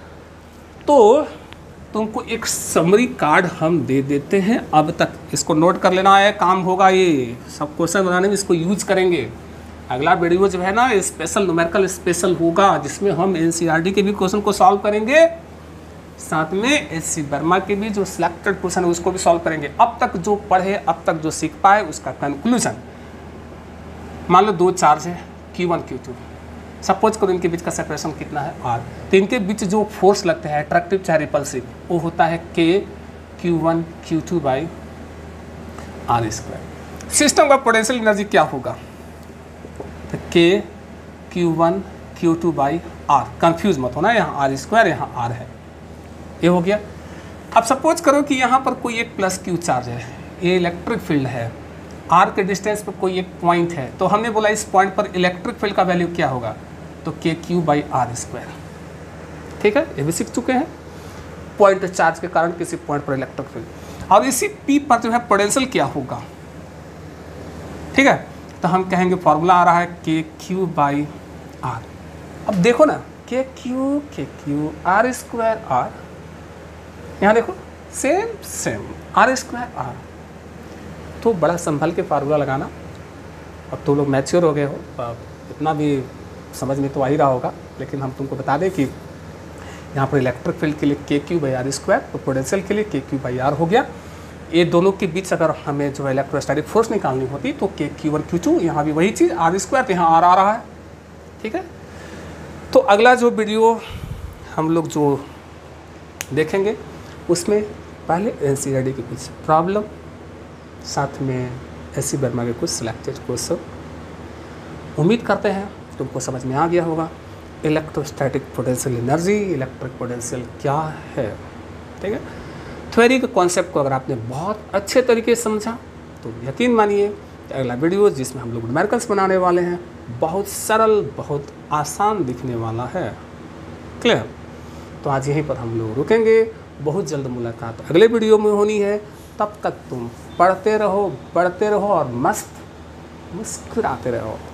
तो तुमको एक समरी कार्ड हम दे देते हैं, अब तक इसको नोट कर लेना है, काम होगा ये सब क्वेश्चन बनाने में इसको यूज करेंगे। अगला वीडियो जो है ना स्पेशल न्यूमेरिकल स्पेशल होगा, जिसमें हम एनसीईआरटी के भी क्वेश्चन को सॉल्व करेंगे, साथ में एससी वर्मा के भी जो सिलेक्टेड क्वेश्चन है उसको भी सॉल्व करेंगे। अब तक जो पढ़े, अब तक जो सीख पाए, उसका कंक्लूजन। मान लो दो चार्ज है Q1 Q2, सपोज करो इनके बीच का सेपरेशन कितना है R, तो इनके बीच जो फोर्स लगते हैं अट्रैक्टिव चाहे रिपल्सिव, वो होता है के Q1 Q2 by R square. System का पोटेंशियल एनर्जी क्या होगा, तो के Q1 Q2 by R। Confuse मत होना, यहाँ R स्क्वायर यहाँ R है, ये हो गया। अब सपोज करो कि यहाँ पर कोई एक प्लस Q चार्ज है, ये इलेक्ट्रिक फील्ड है, R के डिस्टेंस पर कोई एक पॉइंट है, तो हमने बोला इस पॉइंट पर इलेक्ट्रिक फील्ड का वैल्यू क्या होगा, तो के क्यू बाई R स्क्वायर। ठीक है, ये भी सीख चुके हैं, पॉइंट चार्ज के कारण किसी पॉइंट पर इलेक्ट्रिक फील्ड। अब इसी P पर जो है पोटेंशियल क्या होगा, ठीक है, तो हम कहेंगे फॉर्मूला आ रहा है के क्यू बाई R। अब देखो ना के क्यू R स्क्वायर R, यहाँ देखो सेम R स्क्वायर R। तो बड़ा संभल के फार्मूला लगाना। अब तुम लोग मैच्योर हो गए हो, इतना भी समझ में तो आ ही रहा होगा, लेकिन हम तुमको बता दें कि यहाँ पर इलेक्ट्रिक फील्ड के लिए k Q by R square, तो पोटेंशियल के लिए के क्यू बाई R हो गया। ये दोनों के बीच अगर हमें जो इलेक्ट्रोस्टैटिक फोर्स निकालनी होती तो के Q1 Q2, यहाँ भी वही चीज़ R स्क्वायर, तो यहाँ R आ रहा है। ठीक है, तो अगला जो वीडियो हम लोग जो देखेंगे उसमें पहले एनसीईआरटी की कुछ प्रॉब्लम, साथ में एससी वर्मा के कुछ सिलेक्टेड क्वेश्चन। उम्मीद करते हैं तुमको समझ में आ गया होगा electrostatic potential energy, electric potential क्या है। ठीक है, थ्योरी के कॉन्सेप्ट को अगर आपने बहुत अच्छे तरीके से समझा तो यकीन मानिए अगला वीडियो जिसमें हम लोग न्यूमेरिकल्स बनाने वाले हैं बहुत सरल, बहुत आसान दिखने वाला है। क्लियर। तो आज यहीं पर हम लोग रुकेंगे, बहुत जल्द मुलाकात अगले वीडियो में होनी है। तब तक तुम पढ़ते रहो, बढ़ते रहो और मस्त मुस्कुराते रहो।